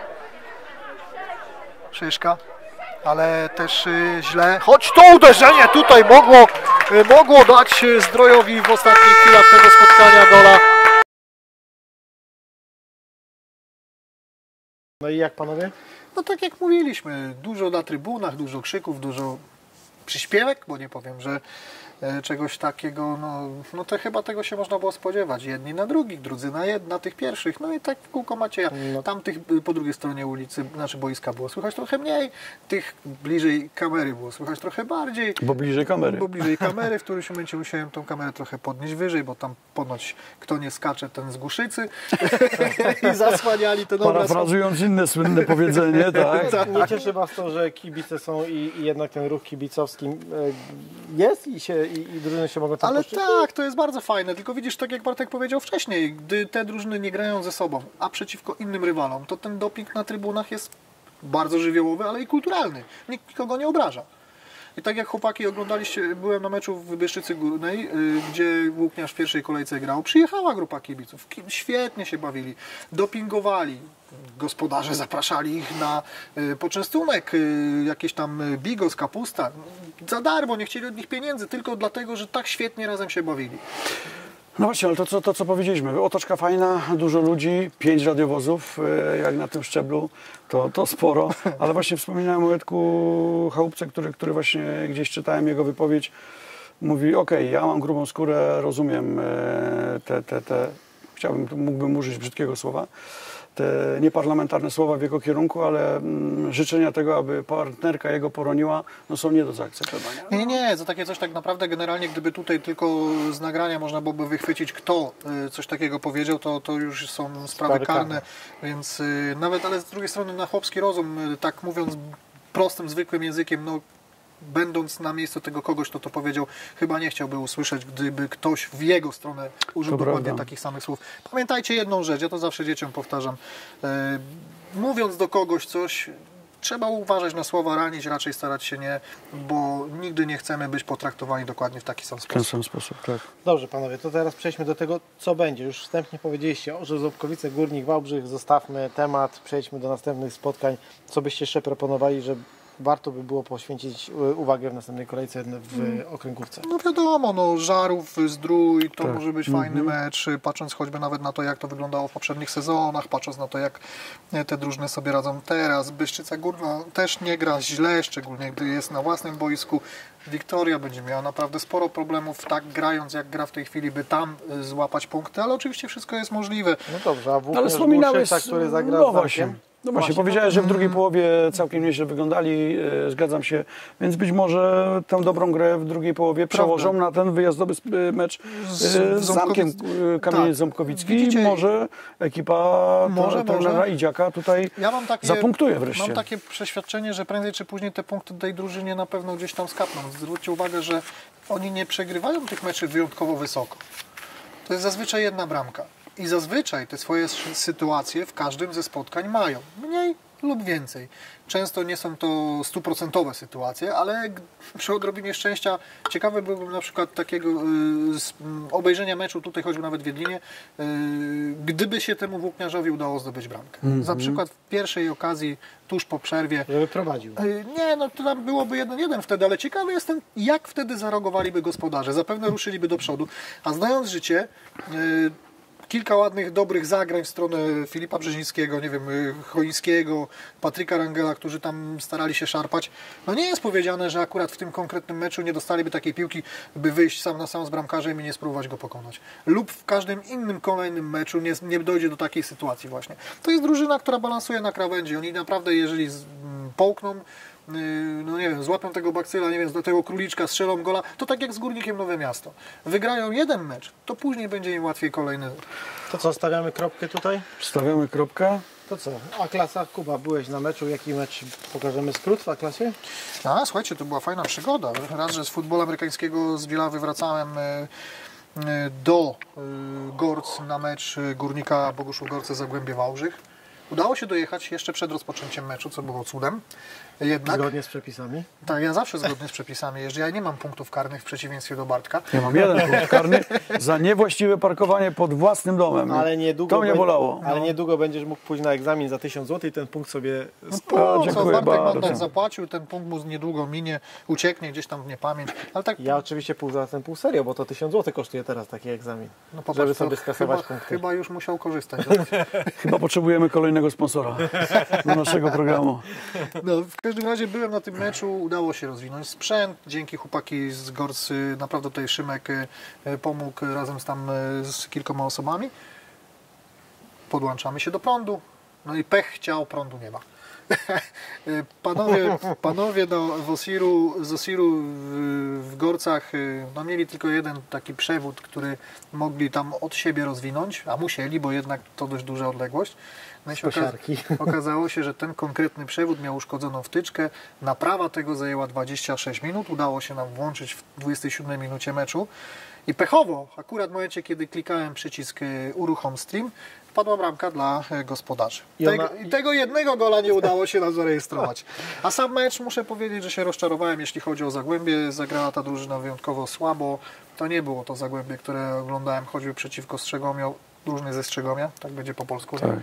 Szyszka, ale też źle, choć to uderzenie tutaj mogło dać Zdrojowi w ostatnich chwilach tego spotkania gola. No i jak panowie? No tak jak mówiliśmy, dużo na trybunach, dużo krzyków, dużo przyśpiewek, bo nie powiem, że czegoś takiego, no to chyba tego się można było spodziewać. Jedni na drugich, drudzy na tych pierwszych, no i tak w kółko macie. Tamtych po drugiej stronie ulicy, znaczy boiska było słychać trochę mniej, tych bliżej kamery było słychać trochę bardziej. Bo bliżej kamery. Bo bliżej kamery, w którymś momencie musiałem tą kamerę trochę podnieść wyżej, bo tam ponoć kto nie skacze, ten z Głuszycy i zasłaniali ten obraz. Parafrazując inne słynne powiedzenie, tak? Nie cieszy was to, że kibice są i jednak ten ruch kibicowski Polskim jest i drużyny się mogą tam Ale poszczycić? tak, to jest bardzo fajne, tylko widzisz, tak jak Bartek powiedział wcześniej, gdy te drużyny nie grają ze sobą, a przeciwko innym rywalom, to ten doping na trybunach jest bardzo żywiołowy, ale i kulturalny. Nikt nikogo nie obraża. I tak jak chłopaki oglądaliście, byłem na meczu w Bieszczycy Górnej, gdzie Włókniarz w pierwszej kolejce grał, przyjechała grupa kibiców, świetnie się bawili, dopingowali, gospodarze zapraszali ich na poczęstunek, jakieś tam bigos, kapusta, za darmo, nie chcieli od nich pieniędzy, tylko dlatego, że tak świetnie razem się bawili. No właśnie, ale to co powiedzieliśmy, otoczka fajna, dużo ludzi, 5 radiowozów, jak na tym szczeblu, to sporo, ale właśnie wspominałem o Edku Chałupce, który właśnie gdzieś czytałem jego wypowiedź, mówi, okej, ja mam grubą skórę, rozumiem mógłbym użyć brzydkiego słowa, te nieparlamentarne słowa w jego kierunku, ale życzenia tego, aby partnerka jego poroniła, no są nie do zaakceptowania. Nie, za takie coś tak naprawdę generalnie, gdyby tutaj tylko z nagrania można byłoby wychwycić, kto coś takiego powiedział, to już są sprawy karne, więc nawet, ale z drugiej strony na chłopski rozum, tak mówiąc prostym, zwykłym językiem, no będąc na miejscu tego kogoś, kto to powiedział, chyba nie chciałby usłyszeć, gdyby ktoś w jego stronę użył dokładnie takich samych słów. Pamiętajcie jedną rzecz, ja to zawsze dzieciom powtarzam. Mówiąc do kogoś coś, trzeba uważać na słowa, ranić, raczej starać się nie, bo nigdy nie chcemy być potraktowani dokładnie w taki sam sposób. W ten sam sposób, tak. Dobrze panowie, to teraz przejdźmy do tego, co będzie. Już wstępnie powiedzieliście, Orzeł Ząbkowice, Górnik Wałbrzych, zostawmy temat, przejdźmy do następnych spotkań. Co byście jeszcze proponowali, że warto by było poświęcić uwagę w następnej kolejce w okręgówce? No wiadomo, no Żarów, Zdrój, to może być fajny mecz, patrząc choćby nawet na to, jak to wyglądało w poprzednich sezonach, patrząc na to, jak te drużyny sobie radzą teraz. Bystrzyca Górna też nie gra źle, szczególnie gdy jest na własnym boisku. Wiktoria będzie miała naprawdę sporo problemów, tak grając jak gra w tej chwili, by tam złapać punkty, ale oczywiście wszystko jest możliwe. No dobrze, a ale wspominałeś, który zagra z Darkiem? No właśnie, powiedziałeś, że w drugiej połowie całkiem nieźle wyglądali, zgadzam się, więc być może tę dobrą grę w drugiej połowie przełożą na ten wyjazdowy mecz z Zamkiem Kamieniec-Ząbkowicki. Widzicie, może ekipa trenera Idziaka tutaj zapunktuje wreszcie. Mam takie przeświadczenie, że prędzej czy później te punkty tej drużynie na pewno gdzieś tam skapną. Zwróćcie uwagę, że oni nie przegrywają tych meczów wyjątkowo wysoko. To jest zazwyczaj jedna bramka. I zazwyczaj te swoje sytuacje w każdym ze spotkań mają. Mniej lub więcej. Często nie są to 100% sytuacje, ale przy odrobinie szczęścia ciekawy byłbym na przykład takiego obejrzenia meczu, tutaj choćby nawet w Wiedlinie, gdyby się temu Włókniarzowi udało zdobyć bramkę. Za przykład w pierwszej okazji, tuż po przerwie. Żeby prowadził. Nie, no to tam byłoby 1-1 wtedy, ale ciekawy jestem, jak wtedy zareagowaliby gospodarze. Zapewne ruszyliby do przodu, a znając życie, kilka ładnych, dobrych zagrań w stronę Filipa Brzezińskiego, nie wiem, Choińskiego, Patryka Rangela, którzy tam starali się szarpać. No nie jest powiedziane, że akurat w tym konkretnym meczu nie dostaliby takiej piłki, by wyjść sam na sam z bramkarzem i nie spróbować go pokonać. Lub w każdym innym kolejnym meczu nie dojdzie do takiej sytuacji właśnie. To jest drużyna, która balansuje na krawędzi. Oni naprawdę, jeżeli połkną, no nie wiem, złapią tego bakcyla, nie wiem, do tego króliczka, strzelą gola, to tak jak z Górnikiem Nowe Miasto. Wygrają jeden mecz, to później będzie im łatwiej kolejny. To co, stawiamy kropkę tutaj? Stawiamy kropkę. To co? A-klasa, Kuba, byłeś na meczu. Jaki mecz? Pokażemy skrót w A-klasie? A, słuchajcie, to była fajna przygoda. Raz, że z futbolu amerykańskiego z Wilawy wracałem do Gorc na mecz Górnika Boguszów-Gorce Zagłębie Wałbrzych. Udało się dojechać jeszcze przed rozpoczęciem meczu, co było cudem. Jednak, zgodnie z przepisami? Tak, ja zawsze zgodnie z przepisami jeżdżę. Ja nie mam punktów karnych w przeciwieństwie do Bartka. Ja mam jeden punkt karny za niewłaściwe parkowanie pod własnym domem. Ale niedługo to mnie bolało. Ale niedługo będziesz mógł pójść na egzamin za 1000 zł i ten punkt sobie... dziękuję bardzo. Bartek zapłacił, ten punkt mu niedługo minie, ucieknie gdzieś tam w niepamięć. Ale tak... Ja oczywiście pół za ten pół serio, bo to 1000 zł kosztuje teraz taki egzamin. No popatrz, żeby sobie skasować punkty. Chyba już musiał korzystać. Chyba potrzebujemy kolejnego sponsora do naszego programu. No, w każdym razie byłem na tym meczu, udało się rozwinąć sprzęt, dzięki chłopaki z Gorcy, naprawdę tutaj Szymek pomógł razem z kilkoma osobami. Podłączamy się do prądu, no i pech chciał, prądu nie ma. Panowie z Osiru Gorcach no, mieli tylko jeden taki przewód, który mogli tam od siebie rozwinąć, a musieli, bo jednak to dość duża odległość. No i okazało się, że ten konkretny przewód miał uszkodzoną wtyczkę. Naprawa tego zajęła 26 minut. Udało się nam włączyć w 27 minucie meczu. I pechowo, akurat w momencie, kiedy klikałem przycisk uruchom stream, wpadła bramka dla gospodarzy. Tego jednego gola nie udało się nam zarejestrować. A sam mecz, muszę powiedzieć, że się rozczarowałem, jeśli chodzi o Zagłębie. Zagrała ta drużyna wyjątkowo słabo. To nie było to Zagłębie, które oglądałem, choćby przeciwko Strzegomiu, drużyny ze Strzegomia, tak będzie po polsku. Tak.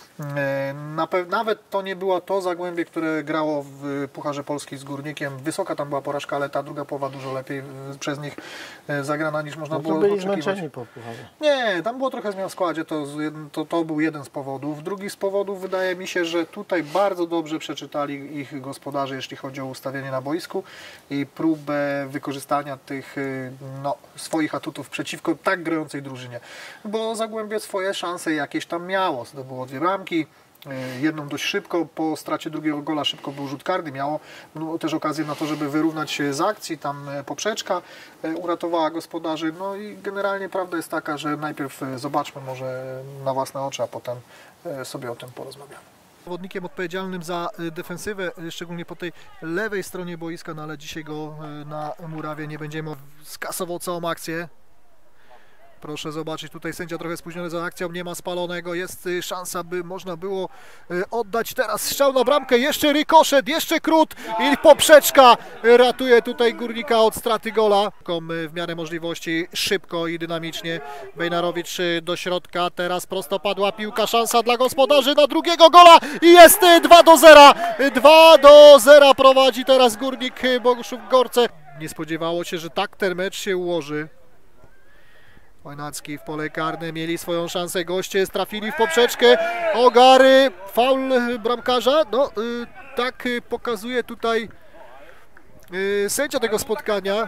Nawet to nie było to Zagłębie, które grało w Pucharze Polski z Górnikiem. Wysoka tam była porażka, ale ta druga połowa dużo lepiej przez nich zagrana niż można było byli oczekiwać. zmęczeni po Pucharze. Nie, tam było trochę zmian w składzie, to był jeden z powodów. Drugi z powodów wydaje mi się, że tutaj bardzo dobrze przeczytali ich gospodarze, jeśli chodzi o ustawienie na boisku i próbę wykorzystania tych swoich atutów przeciwko tak grającej drużynie. Bo Zagłębie swoje szanse jakieś tam miało. To było 2 bramki. Jedną dość szybko, po stracie drugiego gola szybko był rzut karny, miało też okazję na to, żeby wyrównać z akcji, tam poprzeczka uratowała gospodarzy, no i generalnie prawda jest taka, że najpierw zobaczmy może na własne oczy, a potem sobie o tym porozmawiamy. Zawodnikiem odpowiedzialnym za defensywę, szczególnie po tej lewej stronie boiska, no ale dzisiaj go na murawie nie będziemy, skasował całą akcję. Proszę zobaczyć, tutaj sędzia trochę spóźniony za akcją, nie ma spalonego, jest szansa, by można było oddać teraz strzał na bramkę, jeszcze rykoszet, jeszcze krót i poprzeczka ratuje tutaj Górnika od straty gola. W miarę możliwości szybko i dynamicznie Bejnarowicz do środka, teraz prostopadła piłka, szansa dla gospodarzy na drugiego gola i jest 2-0, 2-0 prowadzi teraz Górnik Boguszów Gorce. Nie spodziewało się, że tak ten mecz się ułoży. Chojnacki w pole karne, mieli swoją szansę goście, trafili w poprzeczkę, Ogary, faul bramkarza, no tak pokazuje tutaj sędzia tego spotkania.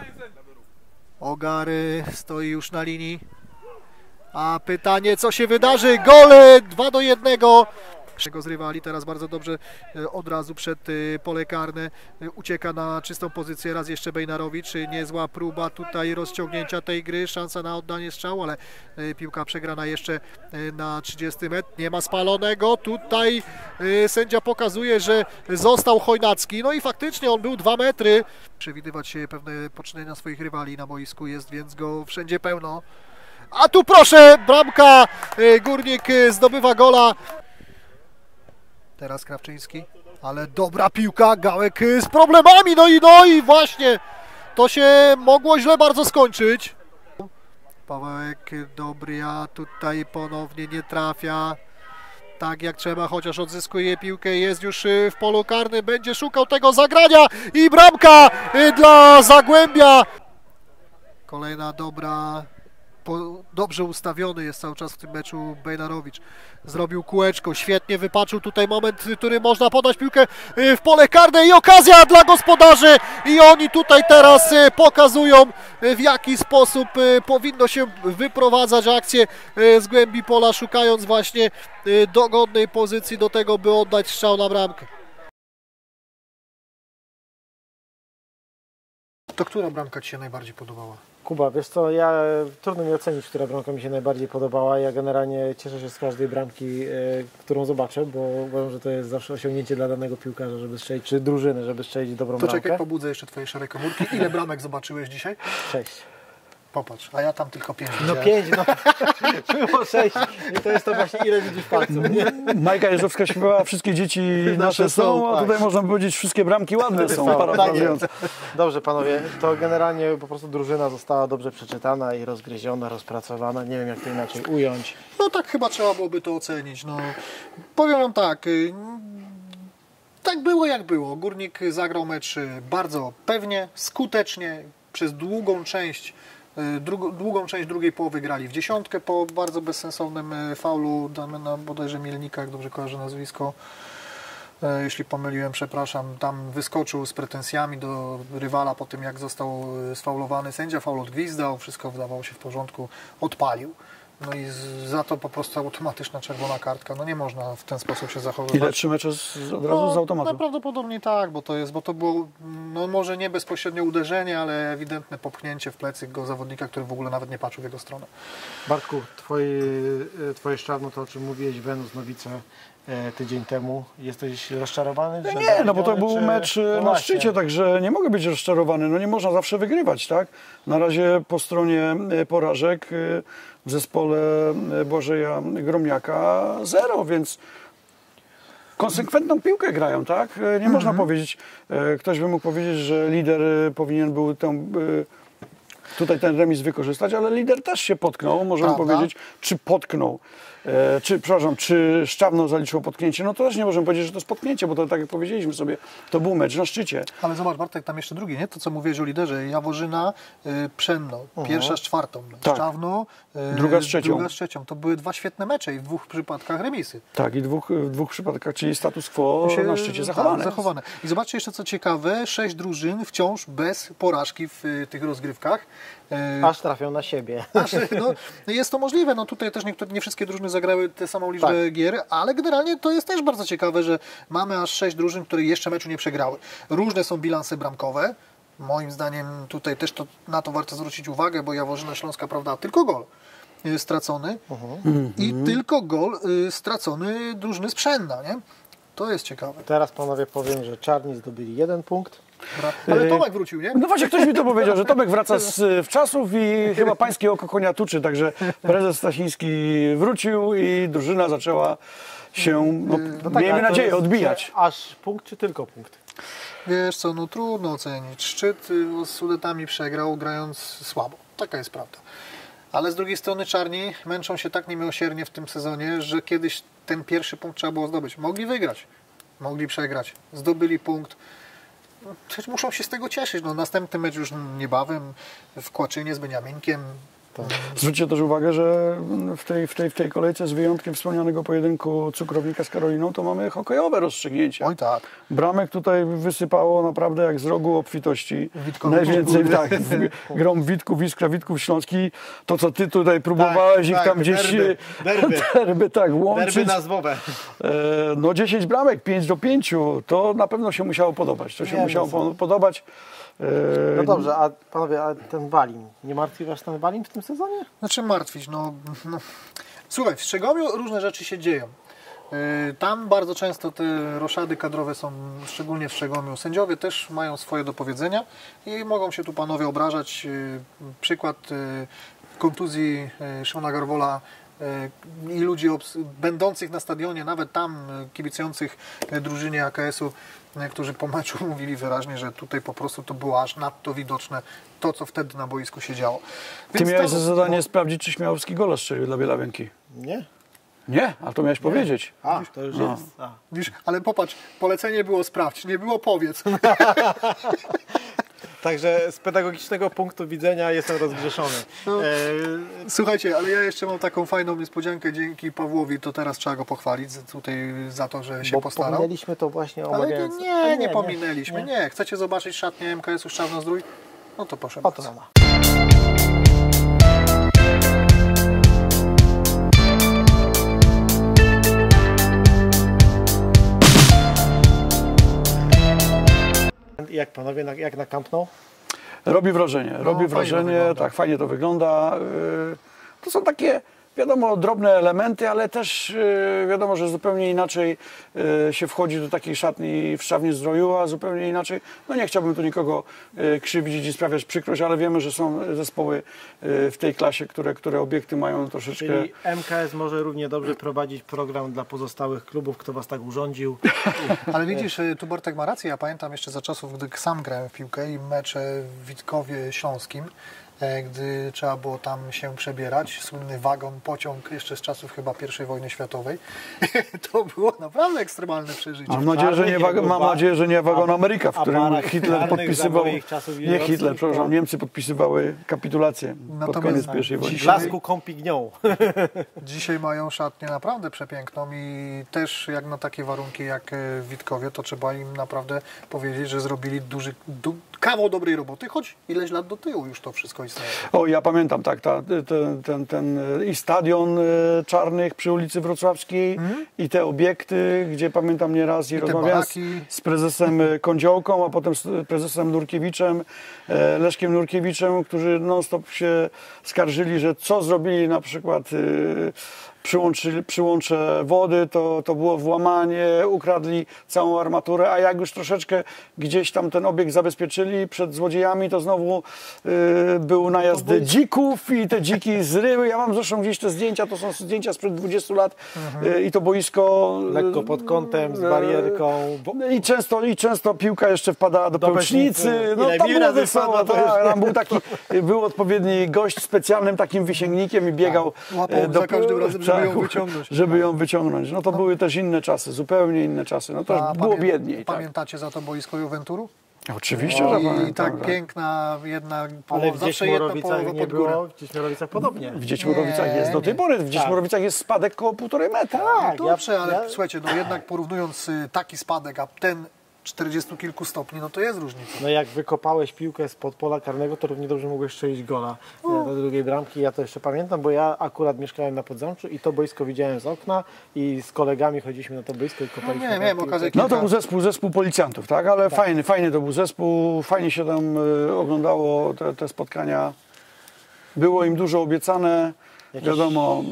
Ogary stoi już na linii, a pytanie, co się wydarzy, gol 2-1. Z rywali teraz bardzo dobrze od razu przed pole karne ucieka na czystą pozycję, raz jeszcze Bejnarowicz, niezła próba tutaj rozciągnięcia tej gry, szansa na oddanie strzału, ale piłka przegrana jeszcze na 30 metr, nie ma spalonego, tutaj sędzia pokazuje, że został Chojnacki, no i faktycznie on był 2 metry, przewidywać pewne poczynienia swoich rywali na boisku jest, więc go wszędzie pełno, a tu proszę, bramka, Górnik zdobywa gola. Teraz Krawczyński, ale dobra piłka, Gałek z problemami, no i właśnie to się mogło źle bardzo skończyć. Pawełek dobry, a tutaj ponownie nie trafia tak jak trzeba, chociaż odzyskuje piłkę, jest już w polu karnym, będzie szukał tego zagrania i bramka dla Zagłębia. Kolejna dobra. Dobrze ustawiony jest cały czas w tym meczu Bejnarowicz. Zrobił kółeczko, świetnie wypatrzył tutaj moment, w którym można podać piłkę w pole karne i okazja dla gospodarzy i oni tutaj teraz pokazują, w jaki sposób powinno się wyprowadzać akcję z głębi pola, szukając właśnie dogodnej pozycji do tego, by oddać strzał na bramkę. To która bramka Ci się najbardziej podobała? Kuba, wiesz co, trudno mi ocenić, która bramka mi się najbardziej podobała. Ja generalnie cieszę się z każdej bramki, którą zobaczę, bo uważam, że to jest zawsze osiągnięcie dla danego piłkarza, żeby strzelić, czy drużyny, żeby strzelić dobrą bramkę. To czekaj, pobudzę jeszcze Twoje szare komórki. Ile bramek zobaczyłeś dzisiaj? 6. Popatrz, a ja tam tylko 5 No 5, no. Było 6 i to jest to właśnie, ile widzisz palców. Majka Jeżowska śpiewała, wszystkie dzieci nasze są, a tutaj można by powiedzieć, wszystkie bramki ładne są, parafrazując. Dobrze panowie, to generalnie po prostu drużyna została dobrze przeczytana i rozgryziona, rozpracowana, nie wiem jak to inaczej ująć. No tak chyba trzeba byłoby to ocenić, no. Powiem wam tak, tak było jak było. Górnik zagrał mecz bardzo pewnie, skutecznie, przez długą część drugiej połowy grali w dziesiątkę po bardzo bezsensownym faulu Damiana bodajże Mielnika, jak dobrze kojarzę nazwisko. Jeśli pomyliłem, przepraszam. Tam wyskoczył z pretensjami do rywala po tym, jak został sfaulowany. Sędzia faul odgwizdał, wszystko wydawało się w porządku, odpalił. No i za to po prostu automatyczna czerwona kartka. No nie można w ten sposób się zachowywać. Ile 3 mecze od razu z automatu? No, prawdopodobnie tak, bo to było no może nie bezpośrednie uderzenie, ale ewidentne popchnięcie w plecy go zawodnika, który w ogóle nawet nie patrzył w jego stronę. Bartku, twoje szczawno, to o czym mówiłeś, Wenus Nowice tydzień temu. Jesteś rozczarowany? Że Nie, no bo to był mecz na szczycie, także nie mogę być rozczarowany. No nie można zawsze wygrywać, tak? Na razie po stronie porażek w zespole Błażeja Gromniaka 0, więc konsekwentną piłkę grają, tak? Nie można powiedzieć, ktoś by mógł powiedzieć, że lider powinien był tutaj ten remis wykorzystać, ale lider też się potknął, możemy powiedzieć, czy potknął. Czy Szczawno zaliczyło potknięcie, no to też nie możemy powiedzieć, że to jest potknięcie, bo to tak jak powiedzieliśmy sobie, to był mecz na szczycie. Ale zobacz, Bartek, tam jeszcze drugi, nie? To co mówiłeś o liderze, Jaworzyna, Pszenno, pierwsza z czwartą, tak. Szczawno, druga z trzecią. To były 2 świetne mecze i w 2 przypadkach remisy. Tak, i w dwóch przypadkach, czyli status quo na szczycie zachowane. Tak, zachowane. I zobaczcie jeszcze co ciekawe, 6 drużyn wciąż bez porażki w tych rozgrywkach. Aż trafią na siebie. Jest to możliwe. No tutaj też nie wszystkie drużyny zagrały tę samą liczbę gier, ale generalnie to jest też bardzo ciekawe, że mamy aż 6 drużyn, które jeszcze meczu nie przegrały. Różne są bilanse bramkowe. Moim zdaniem tutaj też na to warto zwrócić uwagę, bo Jaworzyna Śląska, prawda, tylko gol stracony i tylko gol stracony drużyny z Pszenna, nie? To jest ciekawe. Teraz panowie powiem, że czarni zdobyli 1 punkt. Ale Tomek wrócił, nie? No właśnie, ktoś mi to powiedział, że Tomek wraca z wczasów i chyba pańskie oko konia tuczy, także prezes Stasiński wrócił i drużyna zaczęła się, miejmy nadzieję, odbijać. Aż punkt, czy tylko punkt? Wiesz co, no trudno ocenić. Szczyt z Sudetami przegrał, grając słabo. Taka jest prawda. Ale z drugiej strony czarni męczą się tak niemiłosiernie w tym sezonie, że kiedyś ten pierwszy punkt trzeba było zdobyć. Mogli wygrać, mogli przegrać. Zdobyli punkt. Przecież muszą się z tego cieszyć. No, następny mecz już niebawem w Kłaczynie z Beniaminkiem. Zwróćcie też uwagę, że w tej kolejce z wyjątkiem wspomnianego pojedynku Cukrownika z Karoliną to mamy hokejowe rozstrzygnięcia. Oj tak. Bramek tutaj wysypało naprawdę jak z rogu obfitości. Najwięcej grom Witków, Iskra, Witków Śląski. To co ty tutaj próbowałeś ich tam gdzieś derby łączyć. Derby nazwowe. No 10 bramek, 5-5. To na pewno się musiało podobać. To się musiało podobać. No dobrze, a panowie, a ten Walin, nie martwi was ten Walin w tym sezonie? Znaczy martwić, no. Słuchaj, w Strzegomiu różne rzeczy się dzieją. Tam bardzo często te roszady kadrowe są, szczególnie w Strzegomiu. Sędziowie też mają swoje do powiedzenia i mogą się tu panowie obrażać. Przykład kontuzji Szymona Garwola i ludzi będących na stadionie, nawet tam kibicujących drużynie AKS-u, którzy po meczu mówili wyraźnie, że tutaj po prostu to było aż nadto widoczne to, co wtedy na boisku się działo. Ty miałeś za zadanie sprawdzić, czy Śmiałowski gola strzelił dla Bielawienki. Nie. Nie? A to miałeś powiedzieć. To już jest. Wiesz, ale popatrz, polecenie było sprawdź, nie było powiedz. Także z pedagogicznego punktu widzenia jestem rozgrzeszony. Słuchajcie, ale ja jeszcze mam taką fajną niespodziankę dzięki Pawłowi, to teraz trzeba go pochwalić tutaj za to, że się postarał. Pominęliśmy to właśnie omawiając. Ale nie pominęliśmy. Nie. Chcecie zobaczyć szatnię MKS-u Szczawno-Zdrój? No to proszę bardzo. Oto Jak panowie, jak na Camp Nou? Robi wrażenie, tak fajnie to wygląda. To są takie, wiadomo, drobne elementy, ale też wiadomo, że zupełnie inaczej się wchodzi do takiej szatni w Szczawnie-Zdroju, a zupełnie inaczej, no nie chciałbym tu nikogo krzywdzić i sprawiać przykrość, ale wiemy, że są zespoły w tej klasie, które obiekty mają troszeczkę... Czyli MKS może równie dobrze prowadzić program dla pozostałych klubów, kto was tak urządził. Ale widzisz, tu Bartek ma rację, ja pamiętam jeszcze za czasów, gdy sam grałem w piłkę i mecze w Witkowie Śląskim, gdy trzeba było tam się przebierać, słynny wagon, pociąg jeszcze z czasów chyba I wojny światowej. To było naprawdę ekstremalne przeżycie. Mam nadzieję, że nie wagon Ameryka, w którym Hitler podpisywał, Niemcy podpisywały kapitulację pod koniec I wojny. W Lasku Kąpignią. Dzisiaj mają szatnię naprawdę przepiękną i też jak na takie warunki jak w Witkowie, to trzeba im naprawdę powiedzieć, że zrobili kawał dobrej roboty, choć ileś lat do tyłu już to wszystko istnieje. O, ja pamiętam, tak, ten i stadion Czarnych przy ulicy Wrocławskiej i te obiekty, gdzie pamiętam nieraz i rozmawiałem z prezesem Kądziołką, a potem z prezesem Nurkiewiczem, Leszkiem Nurkiewiczem, którzy non-stop się skarżyli, że co zrobili na przykład przyłącze wody, to było włamanie, ukradli całą armaturę, a jak już troszeczkę gdzieś tam ten obiekt zabezpieczyli przed złodziejami, to znowu był najazd dzików i te dziki zryły. Ja mam zresztą gdzieś te zdjęcia, to są zdjęcia sprzed 20 lat i to boisko... Lekko pod kątem, z barierką. I często piłka jeszcze wpadała do pełcznicy. No tam było wesoło. Był odpowiedni gość specjalnym takim wysięgnikiem i biegał za każdym razem, żeby ją wyciągnąć. Żeby ją wyciągnąć. No to były też inne czasy, zupełnie inne czasy. No to było biedniej. Pamiętacie za to boisko Juventuru? Oczywiście, że pamiętam. I tak piękna jedna połowa, ale zawsze jedna połowa nie pod górę. było, w Dziećmorowicach podobnie. W Dziećmorowicach jest do tej pory. W Dziećmorowicach jest spadek koło 1,5 metra. Tak, dobrze, ale słuchajcie, no jednak porównując taki spadek, a ten 40 kilku stopni, no to jest różnica. No jak wykopałeś piłkę spod pola karnego, to równie dobrze mogłeś strzelić gola do drugiej bramki. Ja to jeszcze pamiętam, bo ja akurat mieszkałem na Podzamczu i to boisko widziałem z okna i z kolegami chodziliśmy na to boisko i kopaliśmy. Miałem okazję. No to był zespół policjantów, tak? Ale tak. Fajny to był zespół, fajnie się tam oglądało te spotkania. Było im dużo obiecane. Wiadomo,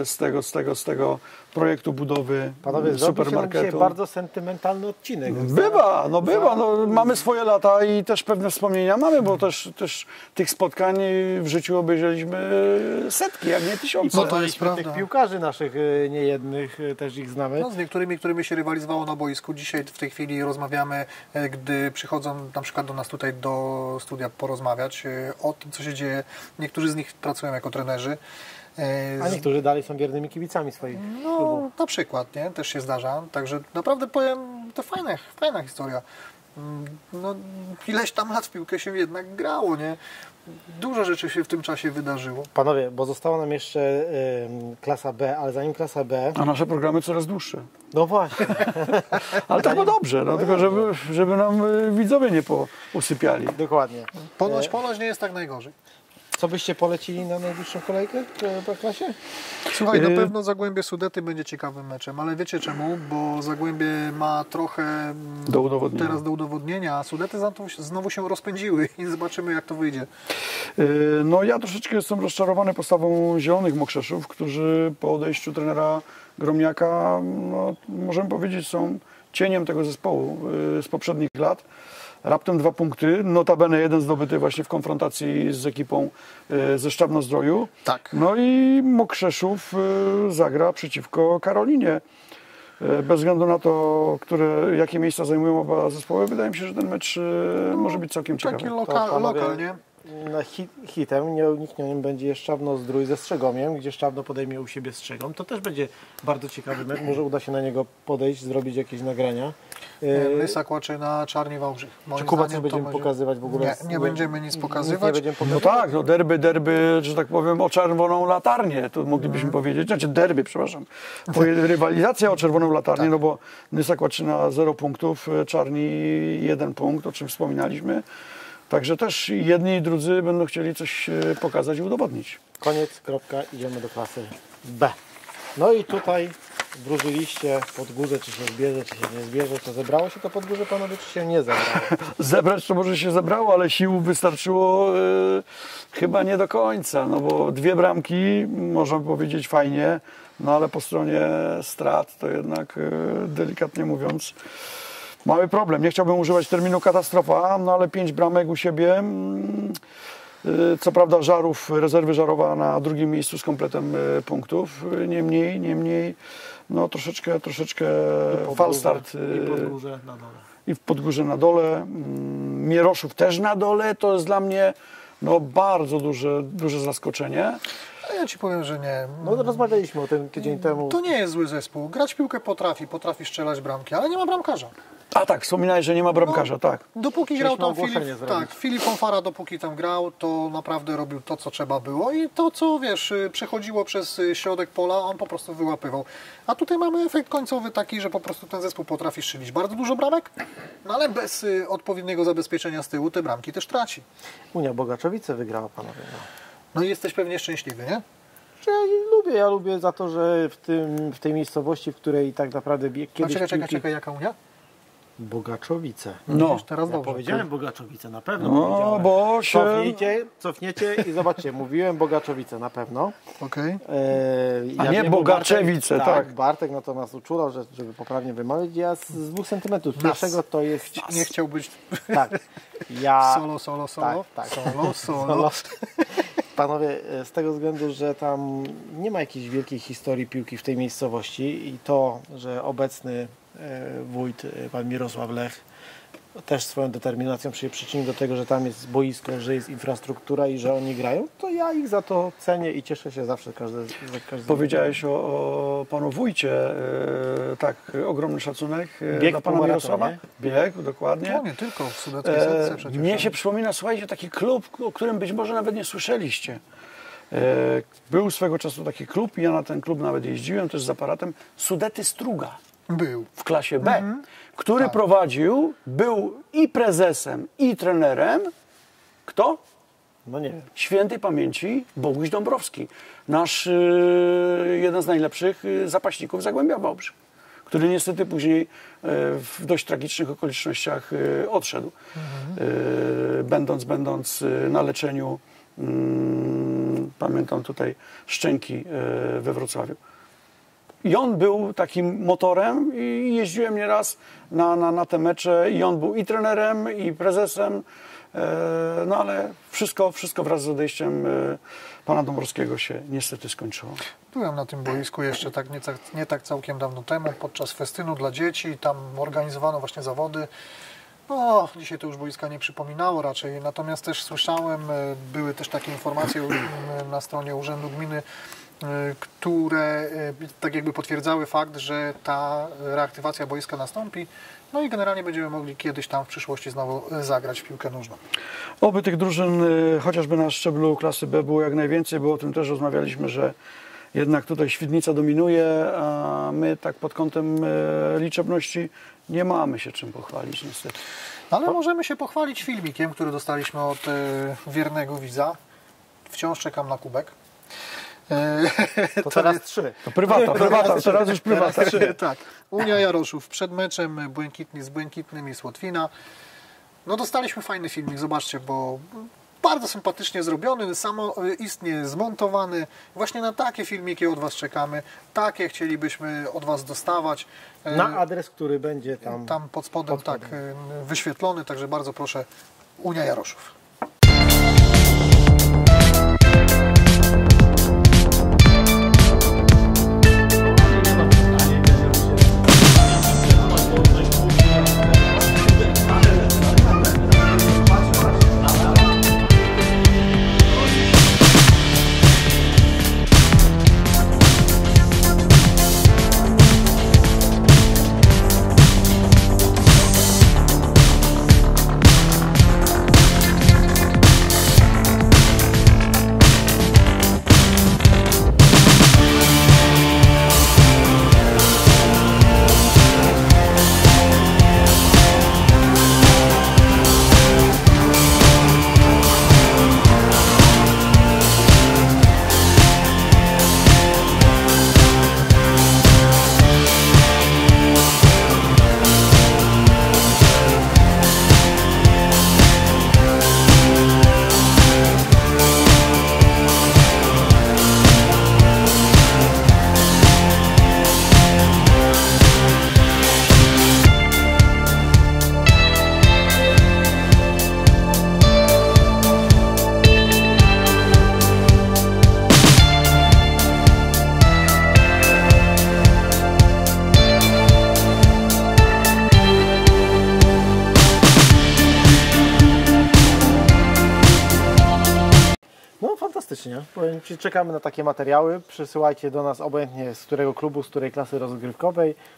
z tego projektu budowy supermarketu. Dzisiaj bardzo sentymentalny odcinek. Bywa. No, mamy swoje lata i też pewne wspomnienia mamy, bo też tych spotkań w życiu obejrzeliśmy setki, jak nie tysiące. No to jest prawda. Tych piłkarzy naszych niejednych też ich znamy. No, z niektórymi, którymi się rywalizowało na boisku. Dzisiaj w tej chwili rozmawiamy, gdy przychodzą na przykład do nas tutaj do studia porozmawiać o tym, co się dzieje. Niektórzy z nich pracują jako trenerzy. A niektórzy dalej są wiernymi kibicami swoich klubów. Na przykład, nie? Też się zdarza. Także naprawdę powiem, to fajna historia. No, ileś tam lat w piłkę się jednak grało, nie? Dużo rzeczy się w tym czasie wydarzyło. Panowie, bo została nam jeszcze klasa B, ale zanim klasa B... A nasze programy coraz dłuższe. No właśnie. Ale to było dobrze, no, tylko żeby nam widzowie nie usypiali. Dokładnie. Ponoć nie jest tak najgorzej. Co byście polecili na najbliższą kolejkę w klasie? Słuchaj, na pewno Zagłębie Sudety będzie ciekawym meczem, ale wiecie czemu? Bo Zagłębie ma trochę teraz do udowodnienia, a Sudety znowu się rozpędziły i zobaczymy, jak to wyjdzie. No ja troszeczkę jestem rozczarowany postawą Zielonych Mokrzeszów, którzy po odejściu trenera Gromniaka, no, możemy powiedzieć, są cieniem tego zespołu z poprzednich lat. Raptem 2 punkty, notabene 1 zdobyty właśnie w konfrontacji z ekipą ze Szczawno-Zdroju. Tak. No i Mokrzeszów zagra przeciwko Karolinie. Bez względu na to, jakie miejsca zajmują oba zespoły, wydaje mi się, że ten mecz może być całkiem ciekawy. Taki lokal, nie? Hitem nieuniknionym będzie Szczawno-Zdrój ze Strzegomiem, gdzie Szczawno podejmie u siebie Strzegom. To też będzie bardzo ciekawy mecz. Może uda się na niego podejść, zrobić jakieś nagrania. Lysak Łaczyna, Czarni Wałbrzych. Czy Kuba coś będziemy pokazywać w ogóle? Nie będziemy nic pokazywać. No tak, no derby, że tak powiem, o czerwoną latarnię, to moglibyśmy powiedzieć. Znaczy derby, przepraszam. Rywalizacja o czerwoną latarnię, no bo Lysak Łaczyna 0 punktów, Czarni 1 punkt, o czym wspominaliśmy. Także też jedni i drudzy będą chcieli coś pokazać i udowodnić. Koniec, kropka, idziemy do klasy B. No i tutaj wróżyliście Podgórze, czy się zbierze, czy się nie zbierze. To zebrało się to Podgórze, panowie, czy się nie zebrało? Zebrać to może się zebrało, ale sił wystarczyło chyba nie do końca, no bo 2 bramki, można powiedzieć fajnie, no ale po stronie strat to jednak delikatnie mówiąc mały problem. Nie chciałbym używać terminu katastrofa, no ale 5 bramek u siebie. Co prawda rezerwy Żarowa na 2. miejscu z kompletem punktów. Niemniej no troszeczkę falstart. I Podgórze na dole. I w Podgórze na dole. Mieroszów też na dole. To jest dla mnie no, bardzo duże zaskoczenie. A ja ci powiem, że nie. No rozmawialiśmy o tym tydzień temu. To nie jest zły zespół. Grać w piłkę potrafi strzelać bramki, ale nie ma bramkarza. A tak, wspominałeś, że nie ma bramkarza, tak. Dopóki grał tam ogłoszenie zrobić. Filip Fonfara, dopóki tam grał, to naprawdę robił to, co trzeba było i to, co wiesz, przechodziło przez środek pola, on po prostu wyłapywał. A tutaj mamy efekt końcowy taki, że po prostu ten zespół potrafi strzelić bardzo dużo bramek, no ale bez odpowiedniego zabezpieczenia z tyłu te bramki też traci. Unia Bogaczowice wygrała, panowie. No i jesteś pewnie szczęśliwy, nie? Ja lubię za to, że w tej miejscowości, w której tak naprawdę kiedyś... Czekaj, jaka Unia? Bogaczowice. No, Teraz dobrze. Powiedziałem Bogaczowice, na pewno no powiedziałem. bo się... Cofniecie i zobaczcie, mówiłem Bogaczowice na pewno. Okej. A nie Bogaczewice, tak. Bartek nas uczulał, żeby poprawnie wymawiać. Ja z 2 centymetrów pierwszego to jest... Nie chciał być Tak. Ja... solo. Tak. Solo. Panowie, z tego względu, że tam nie ma jakiejś wielkiej historii piłki w tej miejscowości i to, że obecny wójt, pan Mirosław Lech, też swoją determinacją się przyczynił do tego, że tam jest boisko, że jest infrastruktura i że oni grają, to ja ich za to cenię i cieszę się zawsze każdy. Powiedziałeś o panu wójcie, tak, ogromny szacunek dla pana Mirosława. Bieg, dokładnie. No nie tylko w Sudeckiej Setce przecież. Mnie się przypomina, słuchajcie, taki klub, o którym być może nawet nie słyszeliście. Był swego czasu taki klub, ja na ten klub nawet jeździłem też z aparatem, Sudety Struga. Był. W klasie B, który prowadził, był i prezesem, i trenerem. Kto? No nie wiem. Świętej pamięci Boguś Dąbrowski. Nasz jeden z najlepszych zapaśników Zagłębia Wałbrzych, który niestety później w dość tragicznych okolicznościach odszedł, będąc na leczeniu, pamiętam tutaj, szczęki we Wrocławiu. I on był takim motorem i jeździłem nieraz na te mecze i on był i trenerem, i prezesem, no ale wszystko wraz z odejściem pana Dąbrowskiego się niestety skończyło. Byłem na tym boisku jeszcze nie tak całkiem dawno temu, podczas festynu dla dzieci, tam organizowano właśnie zawody. No, dzisiaj to już boiska nie przypominało raczej, natomiast też słyszałem, były też takie informacje na stronie Urzędu Gminy, które tak jakby potwierdzały fakt, że ta reaktywacja boiska nastąpi, no i generalnie będziemy mogli kiedyś tam w przyszłości znowu zagrać w piłkę nożną. Oby tych drużyn, chociażby na szczeblu klasy B było jak najwięcej, bo o tym też rozmawialiśmy, że jednak tutaj Świdnica dominuje, a my tak pod kątem liczebności nie mamy się czym pochwalić niestety. Ale możemy się pochwalić filmikiem, który dostaliśmy od wiernego widza. Wciąż czekam na kubek. To teraz 3. To prywata, teraz już prywata. Tak. Unia Jaroszów przed meczem, błękitni z błękitnymi z Łotwina. No dostaliśmy fajny filmik, zobaczcie, bo bardzo sympatycznie zrobiony, samoistnie zmontowany. Właśnie na takie filmiki od Was czekamy. Takie chcielibyśmy od Was dostawać. Na adres, który będzie tam pod spodem. Tak, wyświetlony, także bardzo proszę, Unia Jaroszów. Powiem Ci, czekamy na takie materiały. Przysyłajcie do nas obojętnie z którego klubu, z której klasy rozgrywkowej.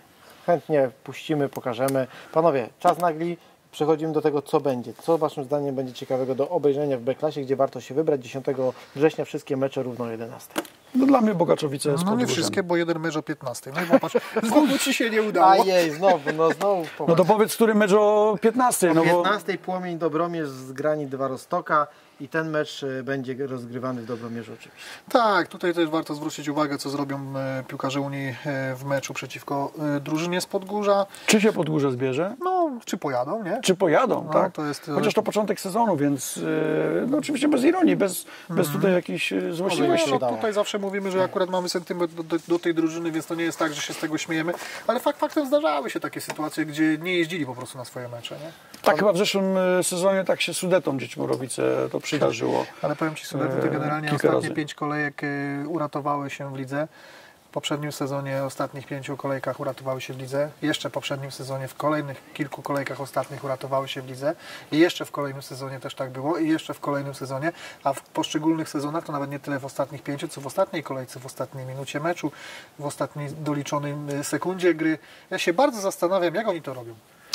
chętnie puścimy, pokażemy. Panowie, czas nagli. Przechodzimy do tego, co będzie. Co waszym zdaniem będzie ciekawego do obejrzenia w B-klasie, gdzie warto się wybrać? 10 września wszystkie mecze równo o 11. No dla mnie Bogaczowice jest No nie Podgórzem. wszystkie, bo jeden mecz o 15. No i popatrz, znowu ci się nie udało. Ajej, znowu. No to powiedz, który mecz o 15. O No bo 15 Płomień Dobromierz z Granit 2 Roztoka i ten mecz będzie rozgrywany w Dobromierzu oczywiście. Tak, tutaj też warto zwrócić uwagę, co zrobią piłkarze Unii w meczu przeciwko drużynie z Podgórza. czy się Podgórze zbierze? No, czy pojadą, nie? Czy pojadą, No, tak? to jest- Chociaż to początek sezonu, więc no oczywiście bez ironii, bez tutaj jakichś złośliwości. się udało. Tutaj zawsze mówimy, że akurat mamy sentyment do tej drużyny, więc to nie jest tak, że się z tego śmiejemy, ale faktem zdarzały się takie sytuacje, gdzie nie jeździli po prostu na swoje mecze, nie? Tak, chyba w zeszłym sezonie tak się Sudetą Dziećmorowice to przydarzyło. Ale powiem Ci, Sudety, to generalnie kilka ostatnie razy. 5 kolejek uratowały się w lidze. W poprzednim sezonie ostatnich 5 kolejkach uratowały się w lidze. Jeszcze w poprzednim sezonie w kolejnych kilku kolejkach ostatnich uratowały się w lidze. I jeszcze w kolejnym sezonie też tak było. I jeszcze w kolejnym sezonie. A w poszczególnych sezonach to nawet nie tyle w ostatnich 5, co w ostatniej kolejce, w ostatniej minucie meczu, w ostatniej doliczonej sekundzie gry. Ja się bardzo zastanawiam, jak oni to robią.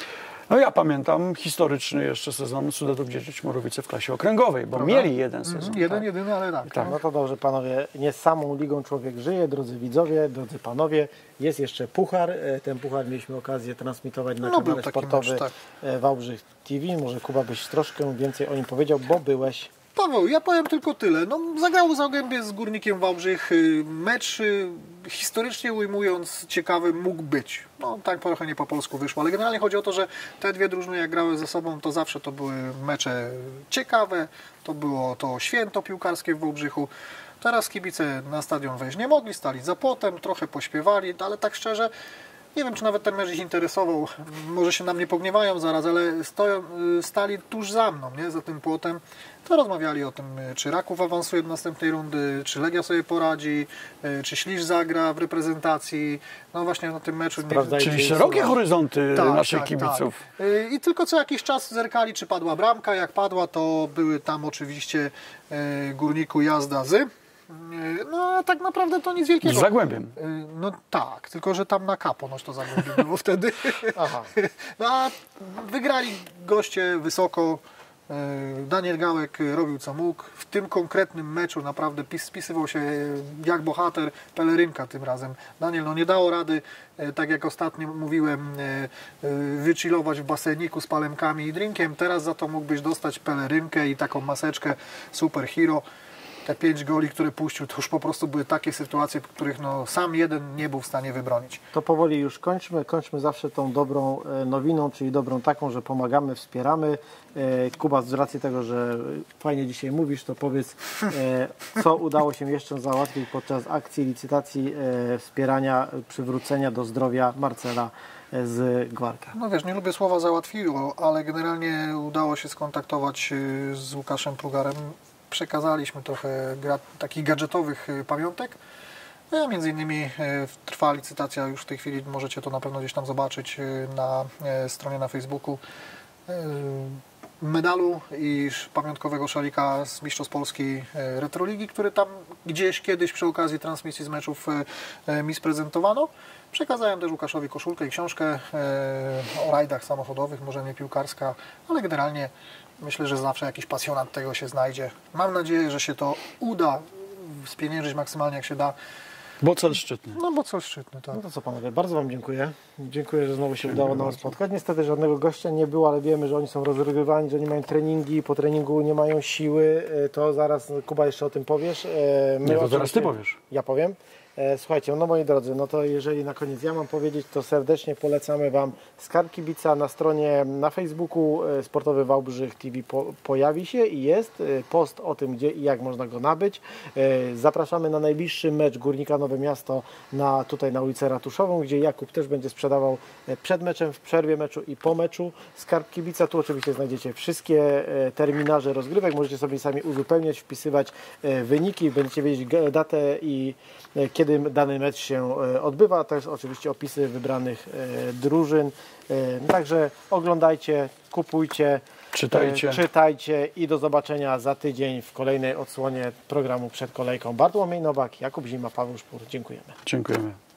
No ja pamiętam historyczny jeszcze sezon Sudetów Dziećmorowice w klasie okręgowej, bo mieli jeden sezon. Jeden, jedyny, ale tak. Tak. No to dobrze, panowie. Nie samą ligą człowiek żyje, drodzy widzowie, drodzy panowie. Jest jeszcze puchar. Ten puchar mieliśmy okazję transmitować na No, był kanale taki sportowy mecz, tak. Wałbrzych TV. Może Kuba byś troszkę więcej o nim powiedział, bo byłeś. Paweł, ja powiem tylko tyle. No, zagrało Zagłębie z Górnikiem Wałbrzych. Mecz, historycznie ujmując, ciekawy mógł być. No, tak trochę nie po polsku wyszło, ale generalnie chodzi o to, że te dwie drużyny, jak grały ze sobą, to zawsze to były mecze ciekawe. To było to święto piłkarskie w Wałbrzychu. Teraz kibice na stadion wejść nie mogli, stali za płotem, trochę pośpiewali, ale tak szczerze, nie wiem, czy nawet ten mecz ich interesował. Może się na mnie pogniewają zaraz, ale stali tuż za mną, nie? Za tym płotem. To rozmawiali o tym, czy Raków awansuje do następnej rundy, czy Legia sobie poradzi, czy Śliż zagra w reprezentacji. No właśnie na tym meczu. Sprawdzajcie. Czyli szerokie horyzonty Tak, naszych tak, kibiców. tak. I tylko co jakiś czas zerkali, czy padła bramka. Jak padła, to były tam oczywiście Górniku jazda z. No a tak naprawdę to nic Z wielkiego. Zagłębiem. No tak, tylko że tam na K ponoć to Zagłębie było wtedy. Aha. No a wygrali goście wysoko. Daniel Gałek robił co mógł. W tym konkretnym meczu naprawdę spisywał się jak bohater. Pelerynka tym razem. Daniel no nie dało rady, tak jak ostatnio mówiłem, wychillować w baseniku z palemkami i drinkiem. Teraz za to mógłbyś dostać pelerynkę i taką maseczkę superhero. Te 5 goli, które puścił, to już po prostu były takie sytuacje, których no, sam jeden nie był w stanie wybronić. To powoli już kończmy. Kończmy zawsze tą dobrą nowiną, czyli dobrą taką, że pomagamy, wspieramy. Kuba, z racji tego, że fajnie dzisiaj mówisz, to powiedz, co udało się jeszcze załatwić podczas akcji licytacji wspierania przywrócenia do zdrowia Marcela z Gwarka. No wiesz, nie lubię słowa załatwiło, ale generalnie udało się skontaktować z Łukaszem Plugarem. Przekazaliśmy trochę takich gadżetowych pamiątek. Między innymi trwa licytacja już w tej chwili, możecie to na pewno gdzieś tam zobaczyć na stronie na Facebooku. Medalu i pamiątkowego szalika z Mistrzostw Polski Retroligi, który tam gdzieś kiedyś przy okazji transmisji z meczów mi sprezentowano. Przekazałem też Łukaszowi koszulkę i książkę o rajdach samochodowych, może nie piłkarska, ale generalnie myślę, że zawsze jakiś pasjonat tego się znajdzie. Mam nadzieję, że się to uda spieniężyć maksymalnie jak się da. Bo cel szczytny. No bo coś szczytne, tak. No to co panowie, bardzo wam dziękuję. Dziękuję, że znowu się udało nam spotkać. Niestety żadnego gościa nie było, ale wiemy, że oni są rozrywani, że oni mają treningi, po treningu nie mają siły. To zaraz, Kuba, jeszcze o tym powiesz. Nie, to zaraz ty powiesz. Ja powiem. Słuchajcie, no moi drodzy, no to jeżeli na koniec ja mam powiedzieć, to serdecznie polecamy wam Skarb Kibica na stronie na Facebooku. Sportowy Wałbrzych TV pojawi się i jest post o tym, gdzie i jak można go nabyć. Zapraszamy na najbliższy mecz Górnika Nowe Miasto tutaj na ulicę Ratuszową, gdzie Jakub też będzie sprzedawał przed meczem, w przerwie meczu i po meczu. Skarb Kibica, tu oczywiście znajdziecie wszystkie terminarze rozgrywek, możecie sobie sami uzupełniać, wpisywać wyniki, będziecie wiedzieć datę i kiedy dany mecz się odbywa, też oczywiście opisy wybranych drużyn. Także oglądajcie, kupujcie, czytajcie i do zobaczenia za tydzień w kolejnej odsłonie programu Przed Kolejką. Bartłomiej Nowak, Jakub Zima, Paweł Szpur. Dziękujemy. Dziękujemy.